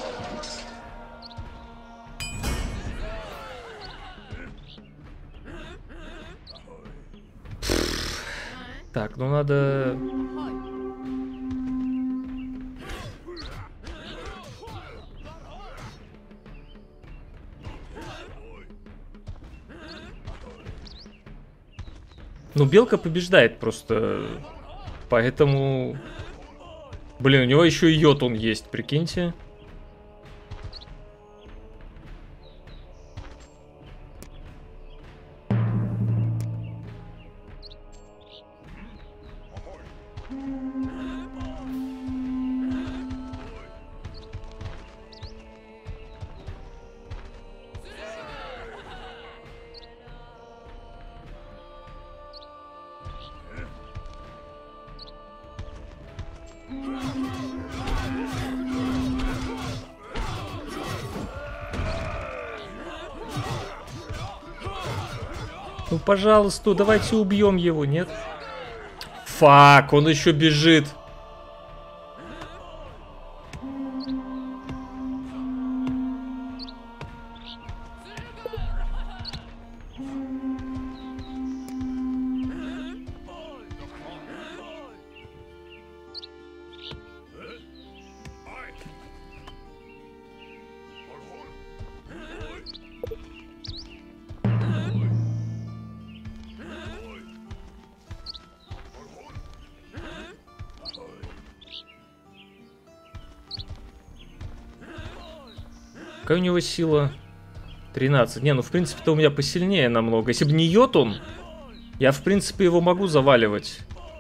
Так, ну надо... Ну, белка побеждает просто. Поэтому... Блин, у него еще и йотун есть, прикиньте. Ну, пожалуйста, давайте убьем его, нет? Фак, он еще бежит. Какая у него сила? 13. Не, ну в принципе-то у меня посильнее намного. Если бы не йотун, я в принципе его могу заваливать.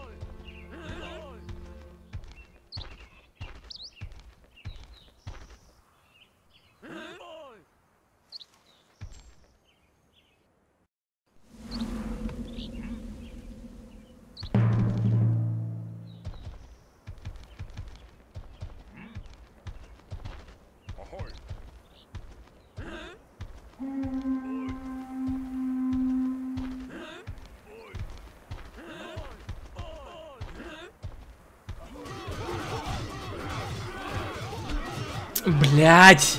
Блять!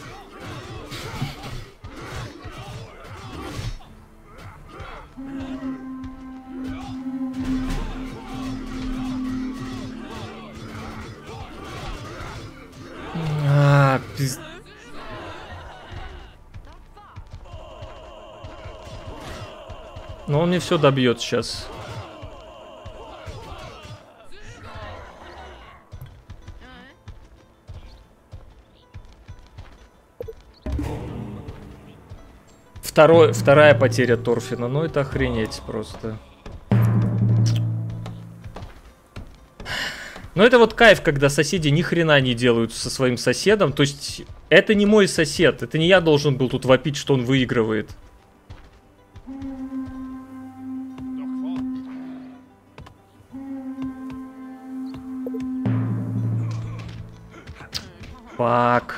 Но он мне все добьет сейчас. Вторая потеря Торфина. Ну это охренеть просто. Но это вот кайф, когда соседи ни хрена не делают со своим соседом. То есть это не мой сосед. Это не я должен был тут вопить, что он выигрывает. Фак.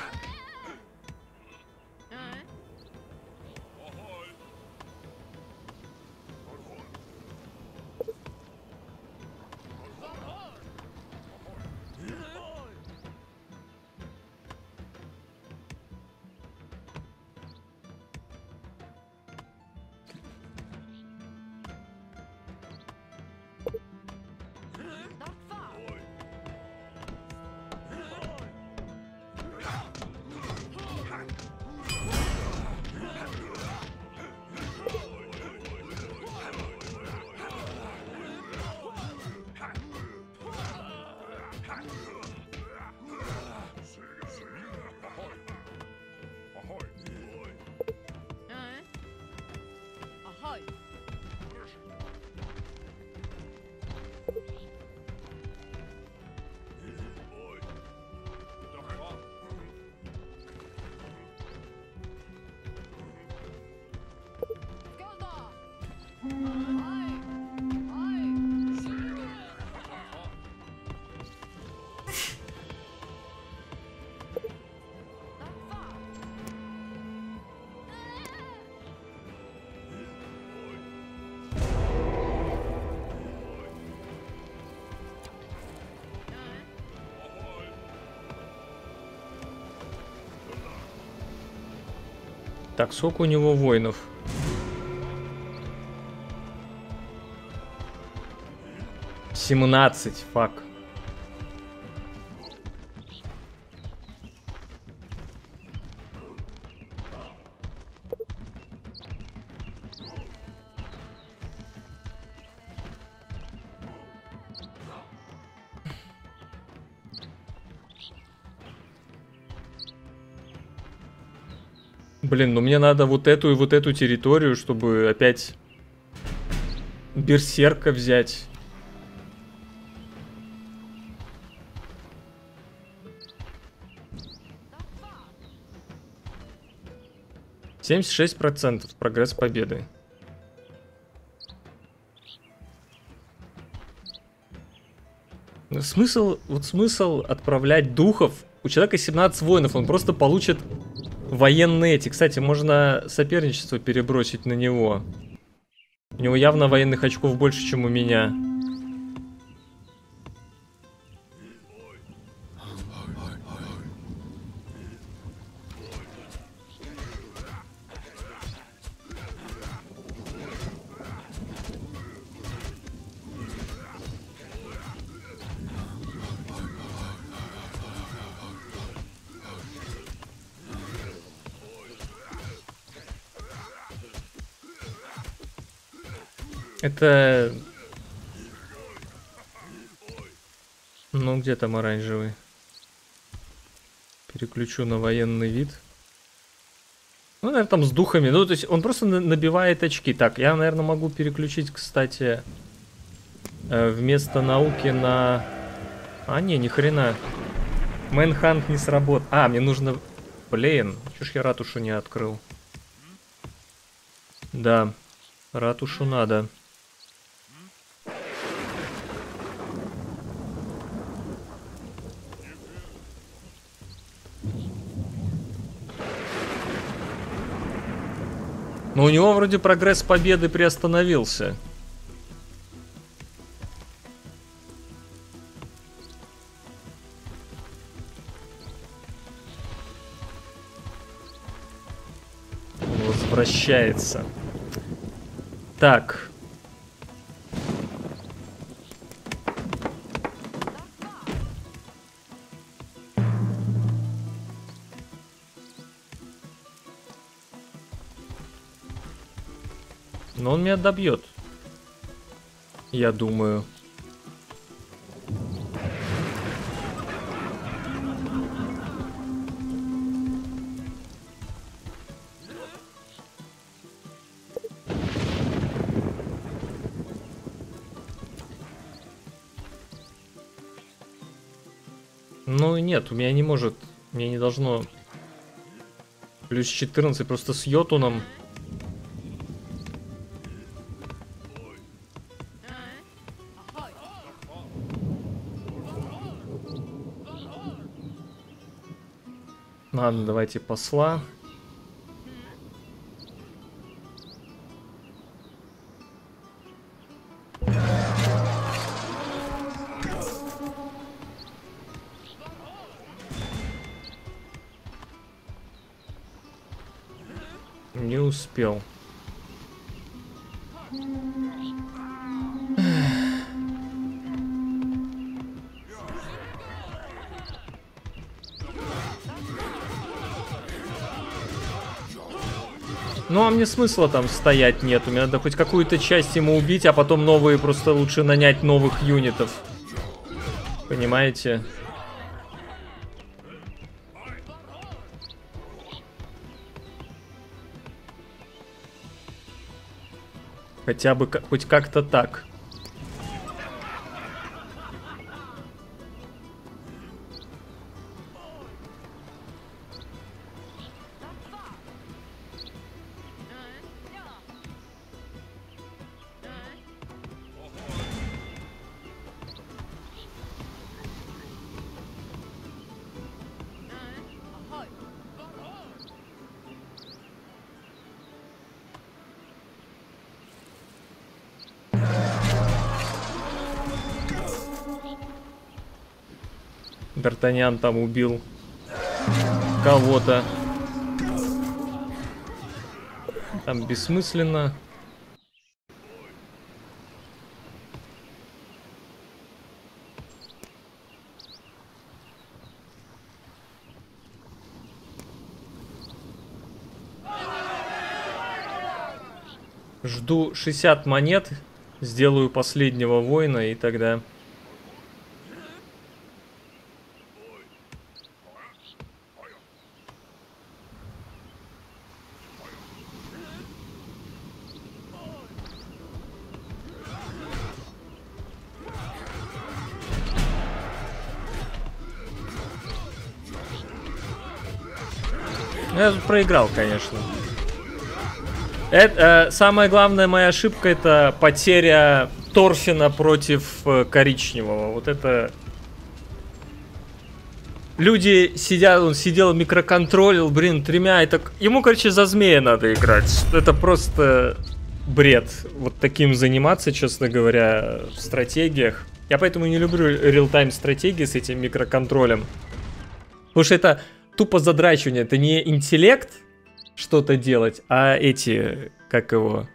Так, сколько у него воинов? 17, фак. Блин, ну мне надо вот эту и вот эту территорию, чтобы опять берсерка взять. %76 прогресс победы. Смысл отправлять духов. У человека 17 воинов, он просто получит военные эти. Кстати, можно соперничество перебросить на него. У него явно военных очков больше, чем у меня. Это... Ну, где там оранжевый? Переключу на военный вид. Ну, наверное, там с духами. Ну, то есть он просто набивает очки. Так, я, наверное, могу переключить, кстати, вместо науки на... А, не, ни хрена. Мэнхант не сработал. А, мне нужно... Блин, чё ж я ратушу не открыл? Да, ратушу надо. Но у него вроде прогресс победы приостановился. Он возвращается. Так. Но он меня добьет. Я думаю. Ну нет, у меня не может. У меня не должно. Плюс 14 просто с йотуном. Ладно, давайте посла. Не успел. Ну, а мне смысла там стоять нет. Мне надо хоть какую-то часть ему убить, а потом новые, просто лучше нанять новых юнитов. Понимаете? Хотя бы хоть как-то так. Д'Артаньян там убил кого-то. Там бессмысленно. Жду 60 монет. Сделаю последнего воина и тогда... Я тут проиграл, конечно. Самая главная моя ошибка — это потеря Торфина против коричневого. Вот это... Люди сидят, он сидел, микроконтролил, блин, тремя, и так... Ему, короче, за змея надо играть. Это просто бред. Вот таким заниматься, честно говоря, в стратегиях. Я поэтому не люблю реал-тайм стратегии с этим микроконтролем. Потому что это тупо задрачивание. Это не интеллект что-то делать, а эти, как его...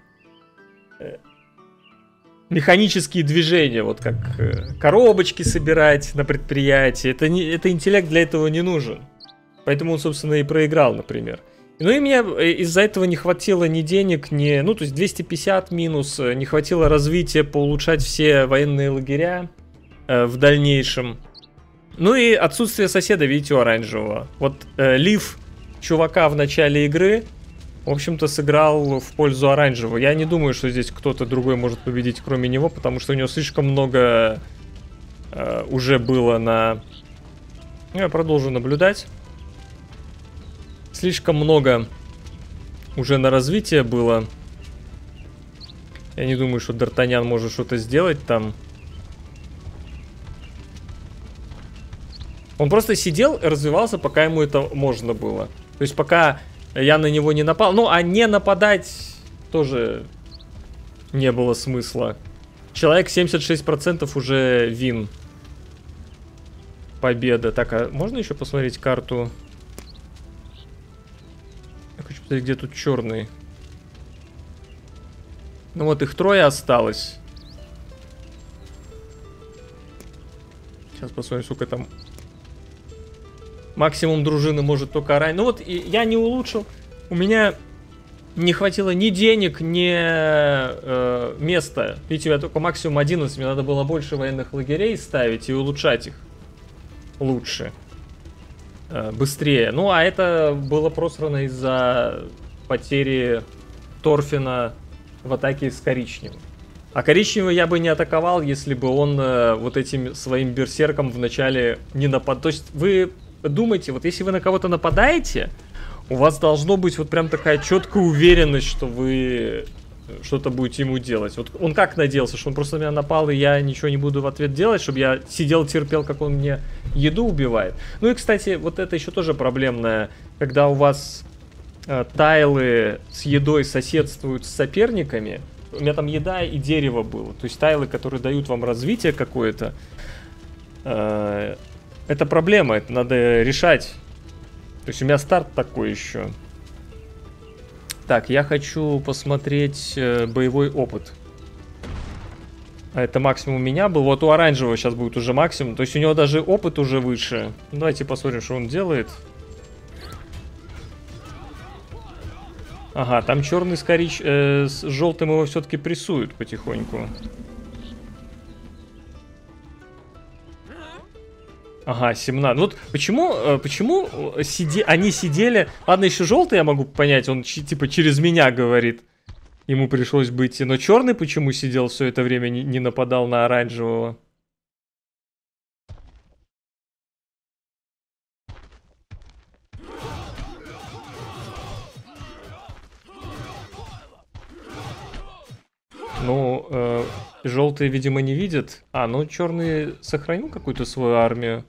механические движения, вот как коробочки собирать на предприятии. Это интеллект для этого не нужен. Поэтому он, собственно, и проиграл, например. Ну и мне из-за этого не хватило ни денег, ни... Ну, то есть 250 минус, не хватило развития, поулучшать все военные лагеря в дальнейшем. Ну и отсутствие соседа, видите, у оранжевого. Вот лив чувака в начале игры... В общем-то, сыграл в пользу оранжевого. Я не думаю, что здесь кто-то другой может победить, кроме него, потому что у него слишком много уже было на... Я продолжу наблюдать. Слишком много уже на развитие было. Я не думаю, что Д'Артаньян может что-то сделать там. Он просто сидел и развивался, пока ему это можно было. То есть пока... Я на него не напал. Ну, а не нападать тоже не было смысла. Человек 76% уже вин. Победа. Так, а можно еще посмотреть карту? Я хочу посмотреть, где тут черный. Ну вот, их трое осталось. Сейчас посмотрим, сколько там... Максимум дружины может только оранжевый. Ну вот, я не улучшил. У меня не хватило ни денег, ни места. Видите, у меня только максимум 11. Мне надо было больше военных лагерей ставить и улучшать их лучше. Быстрее. Ну, а это было просрано из-за потери Торфина в атаке с коричневым. А коричневый я бы не атаковал, если бы он вот этим своим берсерком вначале не нападал. То есть вы думаете, вот если вы на кого-то нападаете, у вас должно быть вот прям такая четкая уверенность, что вы что-то будете ему делать. Вот он как надеялся, что он просто на меня напал, и я ничего не буду в ответ делать, чтобы я сидел, терпел, как он мне еду убивает. Ну и, кстати, вот это еще тоже проблемное, когда у вас тайлы с едой соседствуют с соперниками. У меня там еда и дерево было. То есть тайлы, которые дают вам развитие какое-то. Это проблема, это надо решать. То есть у меня старт такой еще. Так, я хочу посмотреть боевой опыт. А это максимум у меня был. Вот у оранжевого сейчас будет уже максимум. То есть у него даже опыт уже выше. Давайте посмотрим, что он делает. Ага, там черный с желтым его все-таки прессуют потихоньку. Ага, 17. Вот почему они сидели... Ладно, еще желтый я могу понять, он типа через меня говорит. Ему пришлось быть... Но черный почему сидел все это время, не нападал на оранжевого? Ну, желтые, видимо, не видят. А, ну черный сохранил какую-то свою армию.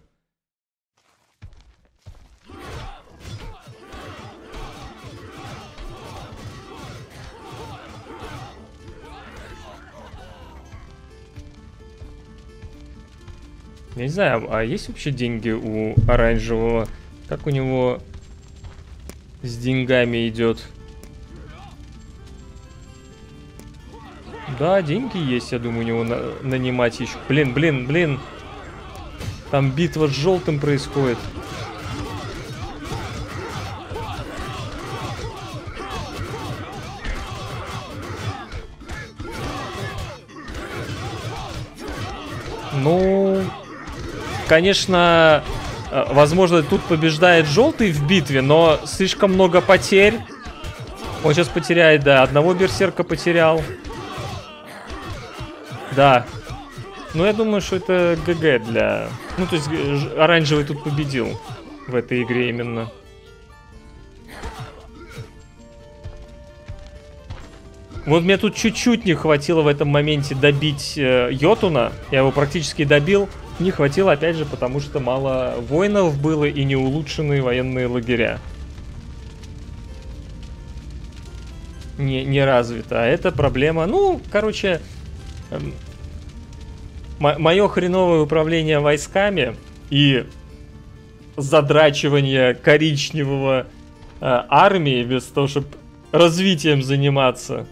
Я не знаю, а есть вообще деньги у оранжевого? Как у него с деньгами идет? Да, деньги есть, я думаю, у него нанимать еще. Блин. Там битва с желтым происходит. Ну, конечно, возможно, тут побеждает желтый в битве, но слишком много потерь. Он сейчас потеряет, да, одного берсерка потерял. Да. Ну, я думаю, что это ГГ для... Ну, то есть, оранжевый тут победил в этой игре именно. Вот мне тут чуть-чуть не хватило в этом моменте добить Йотуна. Я его практически добил. Не хватило, опять же, потому что мало воинов было и не улучшенные военные лагеря. Не развито. А это проблема... Ну, короче... Мое хреновое управление войсками и задрачивание коричневого армии без того, чтобы развитием заниматься.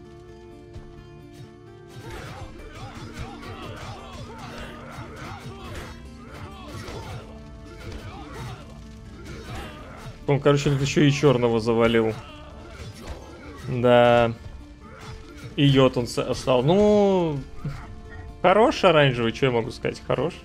Он, короче, тут еще и черного завалил. Да. И йод он стал. Ну... Хорош оранжевый, что я могу сказать? Хорош.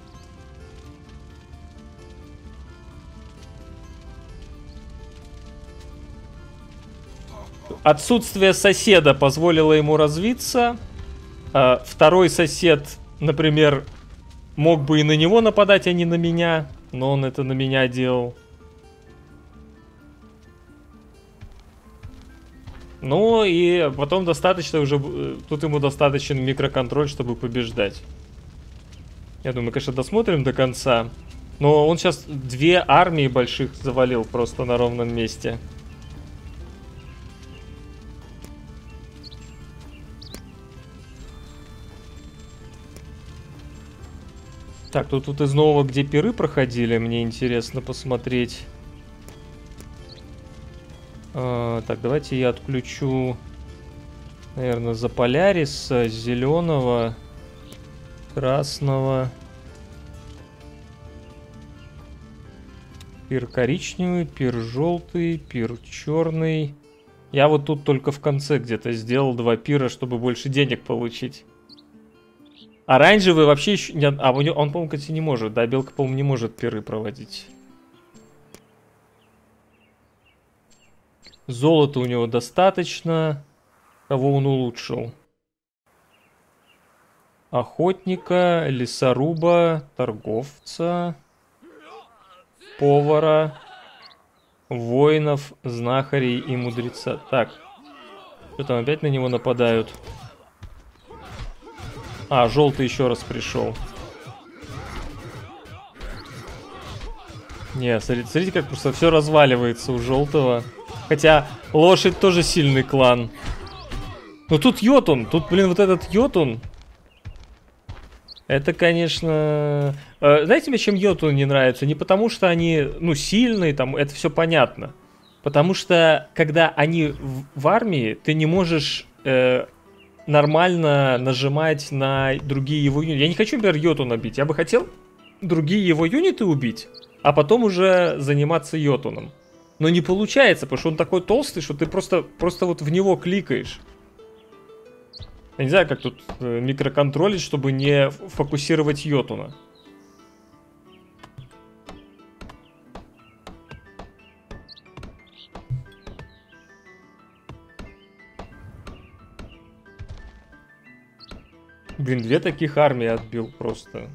Отсутствие соседа позволило ему развиться. Второй сосед, например, мог бы и на него нападать, а не на меня. Но он это на меня делал. Ну и потом достаточно уже... Тут ему достаточен микроконтроль, чтобы побеждать. Я думаю, конечно, досмотрим до конца. Но он сейчас 2 армии больших завалил просто на ровном месте. Так, тут из нового, где пиры проходили, мне интересно посмотреть. Так, давайте я отключу, наверное, Заполяриса, зеленого, красного. Пир коричневый, пир желтый, пир черный. Я вот тут только в конце где-то сделал 2 пира, чтобы больше денег получить. Оранжевый вообще еще... Нет, он, по-моему, кстати, не может. Да, белка, по-моему, не может пиры проводить. Золота у него достаточно. Кого он улучшил? охотника, лесоруба, торговца, повара, воинов, знахарей и мудреца. Так, что там опять на него нападают? А, желтый еще раз пришел. Не, смотрите, как просто все разваливается у желтого. Хотя лошадь тоже сильный клан. Но тут Йотун, тут, блин, вот этот Йотун. Это, конечно... знаете, мне чем Йотун не нравится? Не потому, что они, ну, сильные, там, это все понятно. Потому что, когда они в армии, ты не можешь нормально нажимать на другие его юниты. Я не хочу, например, Йотуна бить. Я бы хотел другие его юниты убить, а потом уже заниматься Йотуном. Но не получается, потому что он такой толстый, что ты просто вот в него кликаешь. Я не знаю, как тут микроконтролить, чтобы не фокусировать Йотуна. Блин, 2 таких армии отбил просто.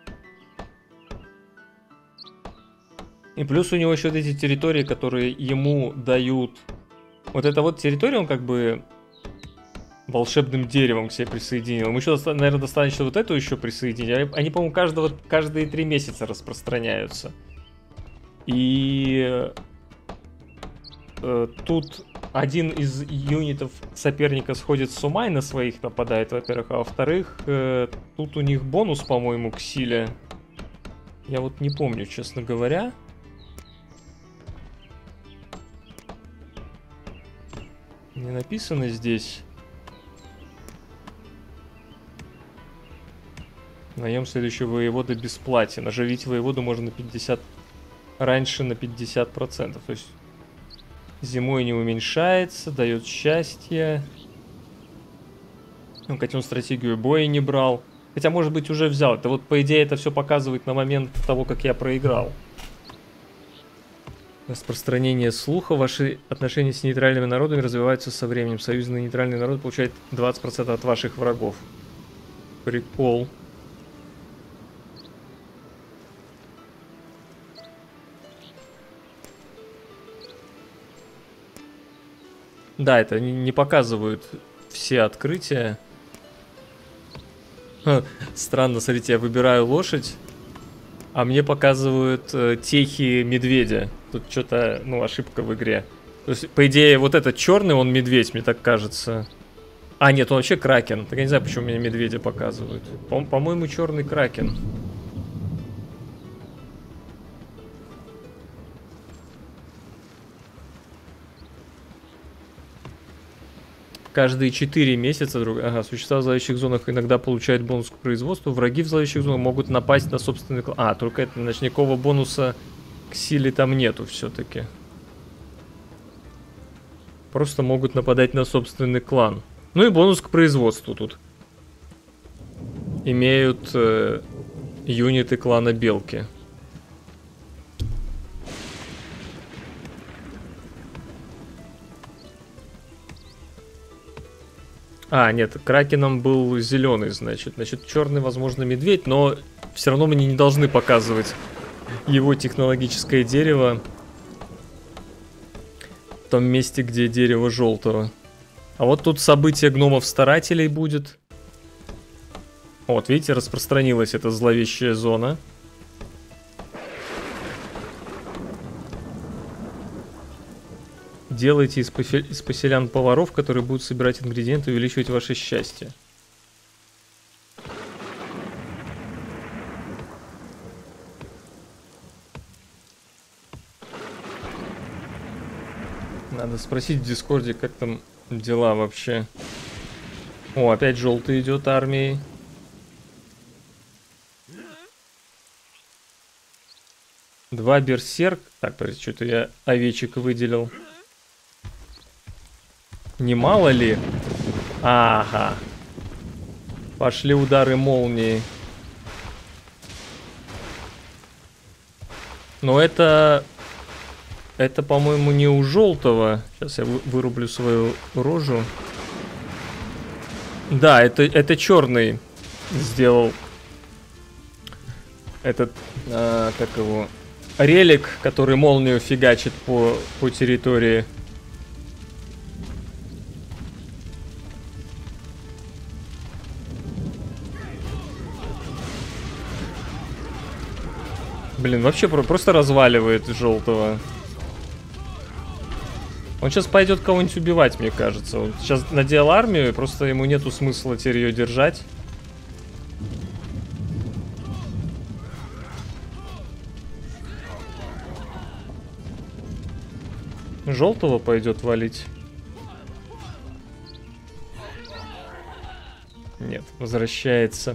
И плюс у него еще вот эти территории, которые ему дают. Вот эта вот территория, он как бы волшебным деревом к себе присоединил. Ему еще, наверное, достаточно вот эту еще присоединить. Они, по-моему, каждые 3 месяца распространяются. И тут один из юнитов соперника сходит с ума и на своих нападает, во-первых. А во-вторых, тут у них бонус, по-моему, к силе. Я вот не помню, честно говоря. Не написано здесь. Наем следующего воевода бесплатен. Оживить воеводу можно на 50... Раньше на 50%. То есть зимой не уменьшается, дает счастье. Ну, хотя он стратегию боя не брал. Хотя, может быть, уже взял. Это вот, по идее, это все показывает на момент того, как я проиграл. Распространение слуха. Ваши отношения с нейтральными народами развиваются со временем. Союзный нейтральный народ получает 20% от ваших врагов. Прикол. Да, это не показывают все открытия. Странно, смотрите, я выбираю лошадь, а мне показывают техи медведя. Тут что-то, ну, ошибка в игре. То есть, по идее, вот этот черный, он медведь, мне так кажется. А, нет, он вообще кракен. Так я не знаю, почему мне медведя показывают. По-моему, черный кракен. Каждые 4 месяца ага, существа в зловещих зонах иногда получают бонус к производству. Враги в зловещих зонах могут напасть на собственный клан. А, только это ночникового бонуса к силе там нету все-таки. Просто могут нападать на собственный клан. Ну и бонус к производству тут. Имеют юниты клана Белки. А, нет, кракеном был зеленый, значит. Значит, черный, возможно, медведь, но все равно мне не должны показывать его технологическое дерево в том месте, где дерево желтого. А вот тут событие гномов-старателей будет. Вот, видите, распространилась эта зловещая зона. Делайте из поселян поваров, которые будут собирать ингредиенты и увеличивать ваше счастье. Надо спросить в Дискорде, как там дела вообще. О, опять желтый идет армией. Два берсерк. Так, подожди, что-то я овечек выделил. Немало ли? Ага. Пошли удары молнии. Но это... Это, по-моему, не у желтого. Сейчас я вырублю свою рожу. Да, это черный. сделал этот, как его, релик, который молнию фигачит по территории. Блин, вообще просто разваливает желтого. Он сейчас пойдет кого-нибудь убивать, мне кажется. Он сейчас надел армию, и просто ему нету смысла теперь ее держать. Желтого пойдет валить. Нет, возвращается.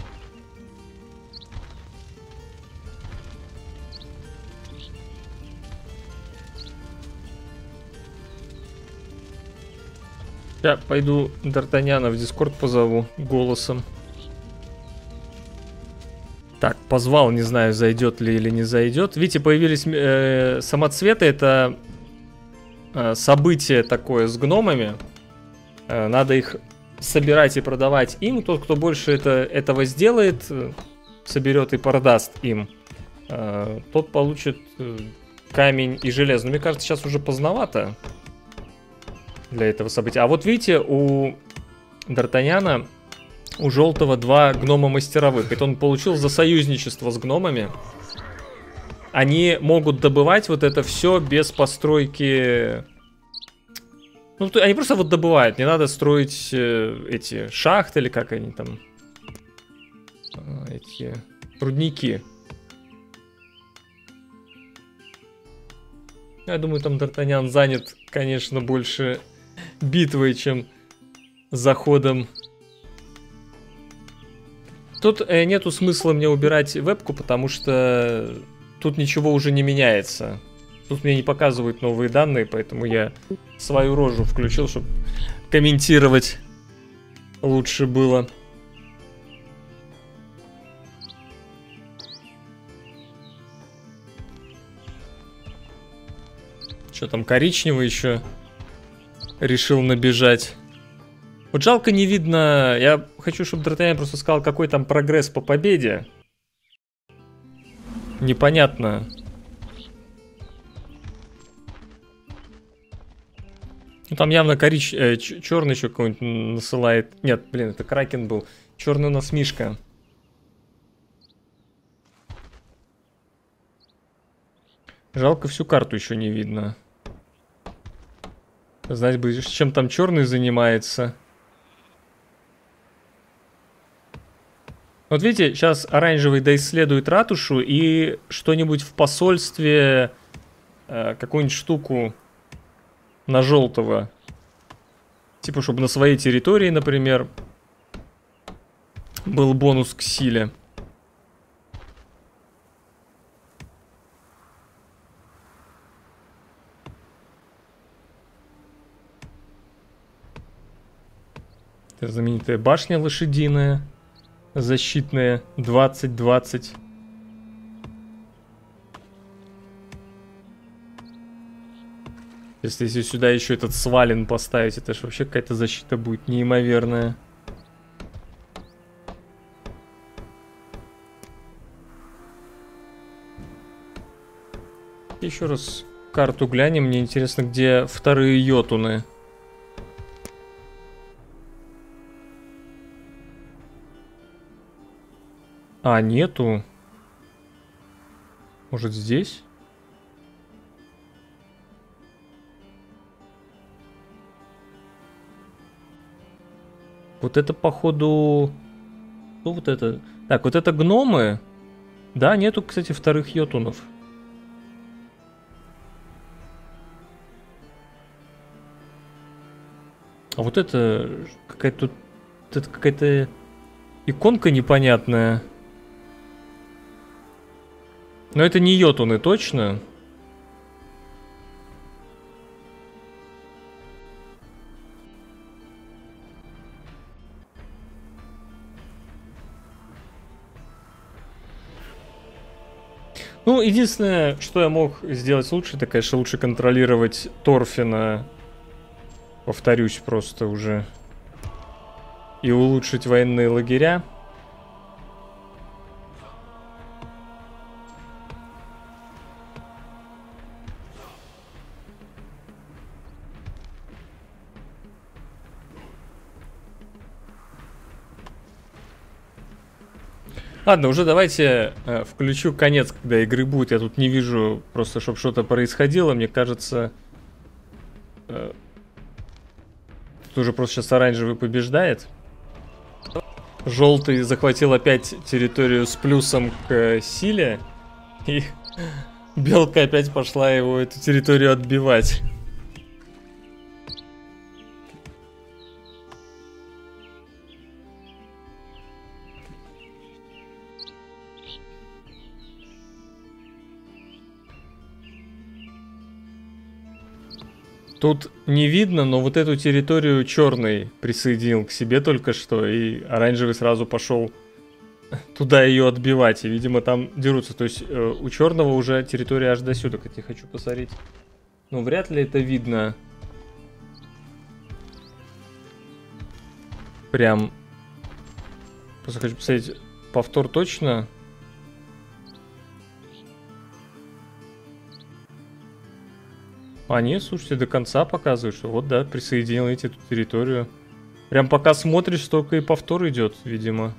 Я пойду Д'Артаньяна в Дискорд позову голосом. Так, позвал, не знаю, зайдет ли или не зайдет. Видите, появились самоцветы. Это событие такое с гномами. Надо их собирать и продавать им. Тот, кто больше этого сделает, соберет и продаст им, тот получит камень и железо. Но мне кажется, сейчас уже поздновато для этого события. А вот видите, у Д'Артаньяна, у желтого 2 гнома мастеровых. Это он получил за союзничество с гномами. Они могут добывать вот это все без постройки. Ну, они просто вот добывают. Не надо строить эти шахты или как они там. Эти рудники. Я думаю, там Д'Артаньян занят, конечно, больше битвой, чем заходом. Тут нету смысла мне убирать вебку, потому что тут ничего уже не меняется. Тут мне не показывают новые данные, поэтому я свою рожу включил, чтобы комментировать лучше было. Что там, коричневый еще решил набежать. Вот жалко, не видно. Я хочу, чтобы Д'Артаньян просто сказал, какой там прогресс по победе. Непонятно. Ну там явно черный еще какой-нибудь насылает. Нет, блин, это Кракен был. Черный у нас Мишка. Жалко, всю карту еще не видно. Знать бы, чем там черный занимается. Вот видите, сейчас оранжевый доисследует ратушу и что-нибудь в посольстве, какую-нибудь штуку на желтого. Типа, чтобы на своей территории, например, был бонус к силе. Это знаменитая башня лошадиная. Защитная 20-20. Если сюда еще этот свален поставить, это же вообще какая-то защита будет неимоверная. Еще раз карту глянем. Мне интересно, где вторые йотуны. А, нету. Может, здесь? Вот это, походу... Ну, вот это... Так, вот это гномы. Да, нету, кстати, вторых йотунов. А вот это... Какая-то... Это какая-то... Иконка непонятная. Но это не йотуны, точно? Ну, единственное, что я мог сделать лучше, это, конечно, лучше контролировать Торфина. Повторюсь просто уже. И улучшить военные лагеря. Ладно, уже давайте включу конец, когда игры будет. Я тут не вижу просто, чтобы что-то происходило. Мне кажется, тут уже просто сейчас оранжевый побеждает. Желтый захватил опять территорию с плюсом к силе. И белка опять пошла его эту территорию отбивать. Тут не видно, но вот эту территорию черный присоединил к себе только что, и оранжевый сразу пошел туда ее отбивать, и, видимо, там дерутся. То есть у черного уже территория аж до сюда, кстати, хочу посмотреть. Ну, вряд ли это видно. Прям. Просто хочу посмотреть, повтор точно. А нет, слушайте, до конца показывают, что вот, да, присоединил эту территорию. Прям пока смотришь, только и повтор идет, видимо.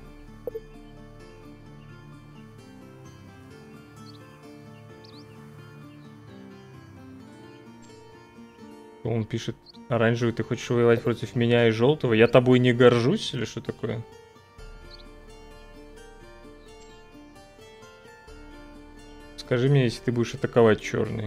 Он пишет, оранжевый, ты хочешь воевать против меня и желтого? Я тобой не горжусь или что такое? Скажи мне, если ты будешь атаковать черный.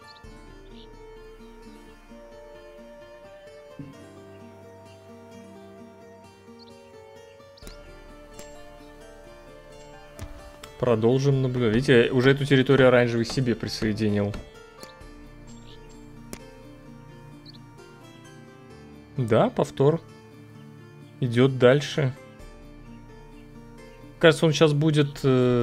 Продолжим наблюдать. Видите, уже эту территорию оранжевый себе присоединил. Да, повтор. Идет дальше. Кажется, он сейчас будет...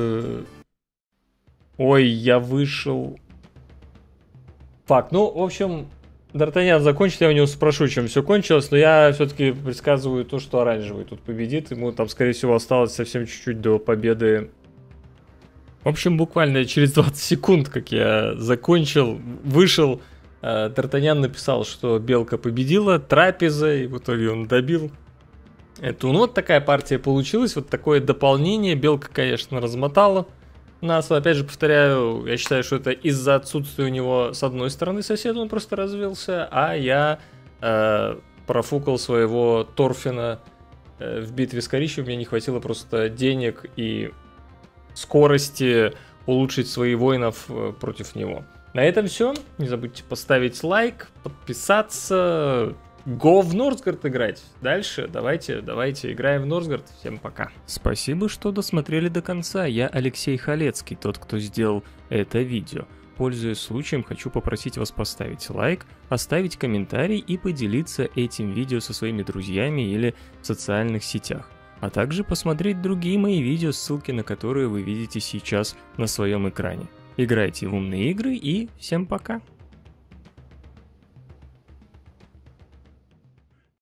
Ой, я вышел. Фак, ну, в общем, Д'Артаньян закончит, я у него спрошу, чем все кончилось, но я все-таки предсказываю то, что оранжевый тут победит. Ему там, скорее всего, осталось совсем чуть-чуть до победы. В общем, буквально через 20 секунд, как я закончил, вышел, Д'Артаньян написал, что белка победила, трапеза, и в итоге он добил эту. Ну, вот такая партия получилась, вот такое дополнение. Белка, конечно, размотала нас. Опять же, повторяю, я считаю, что это из-за отсутствия у него, с одной стороны, соседа, он просто развился, а я профукал своего Торфина в битве с Коричневым. Мне не хватило просто денег и скорости улучшить своих воинов против него. На этом все. Не забудьте поставить лайк, подписаться. Го в Норсгард играть. Дальше давайте играем в Норсгард. Всем пока. Спасибо, что досмотрели до конца. Я Алексей Халецкий, тот, кто сделал это видео. Пользуясь случаем, хочу попросить вас поставить лайк, оставить комментарий и поделиться этим видео со своими друзьями или в социальных сетях. А также посмотреть другие мои видео, ссылки на которые вы видите сейчас на своем экране. Играйте в умные игры и всем пока!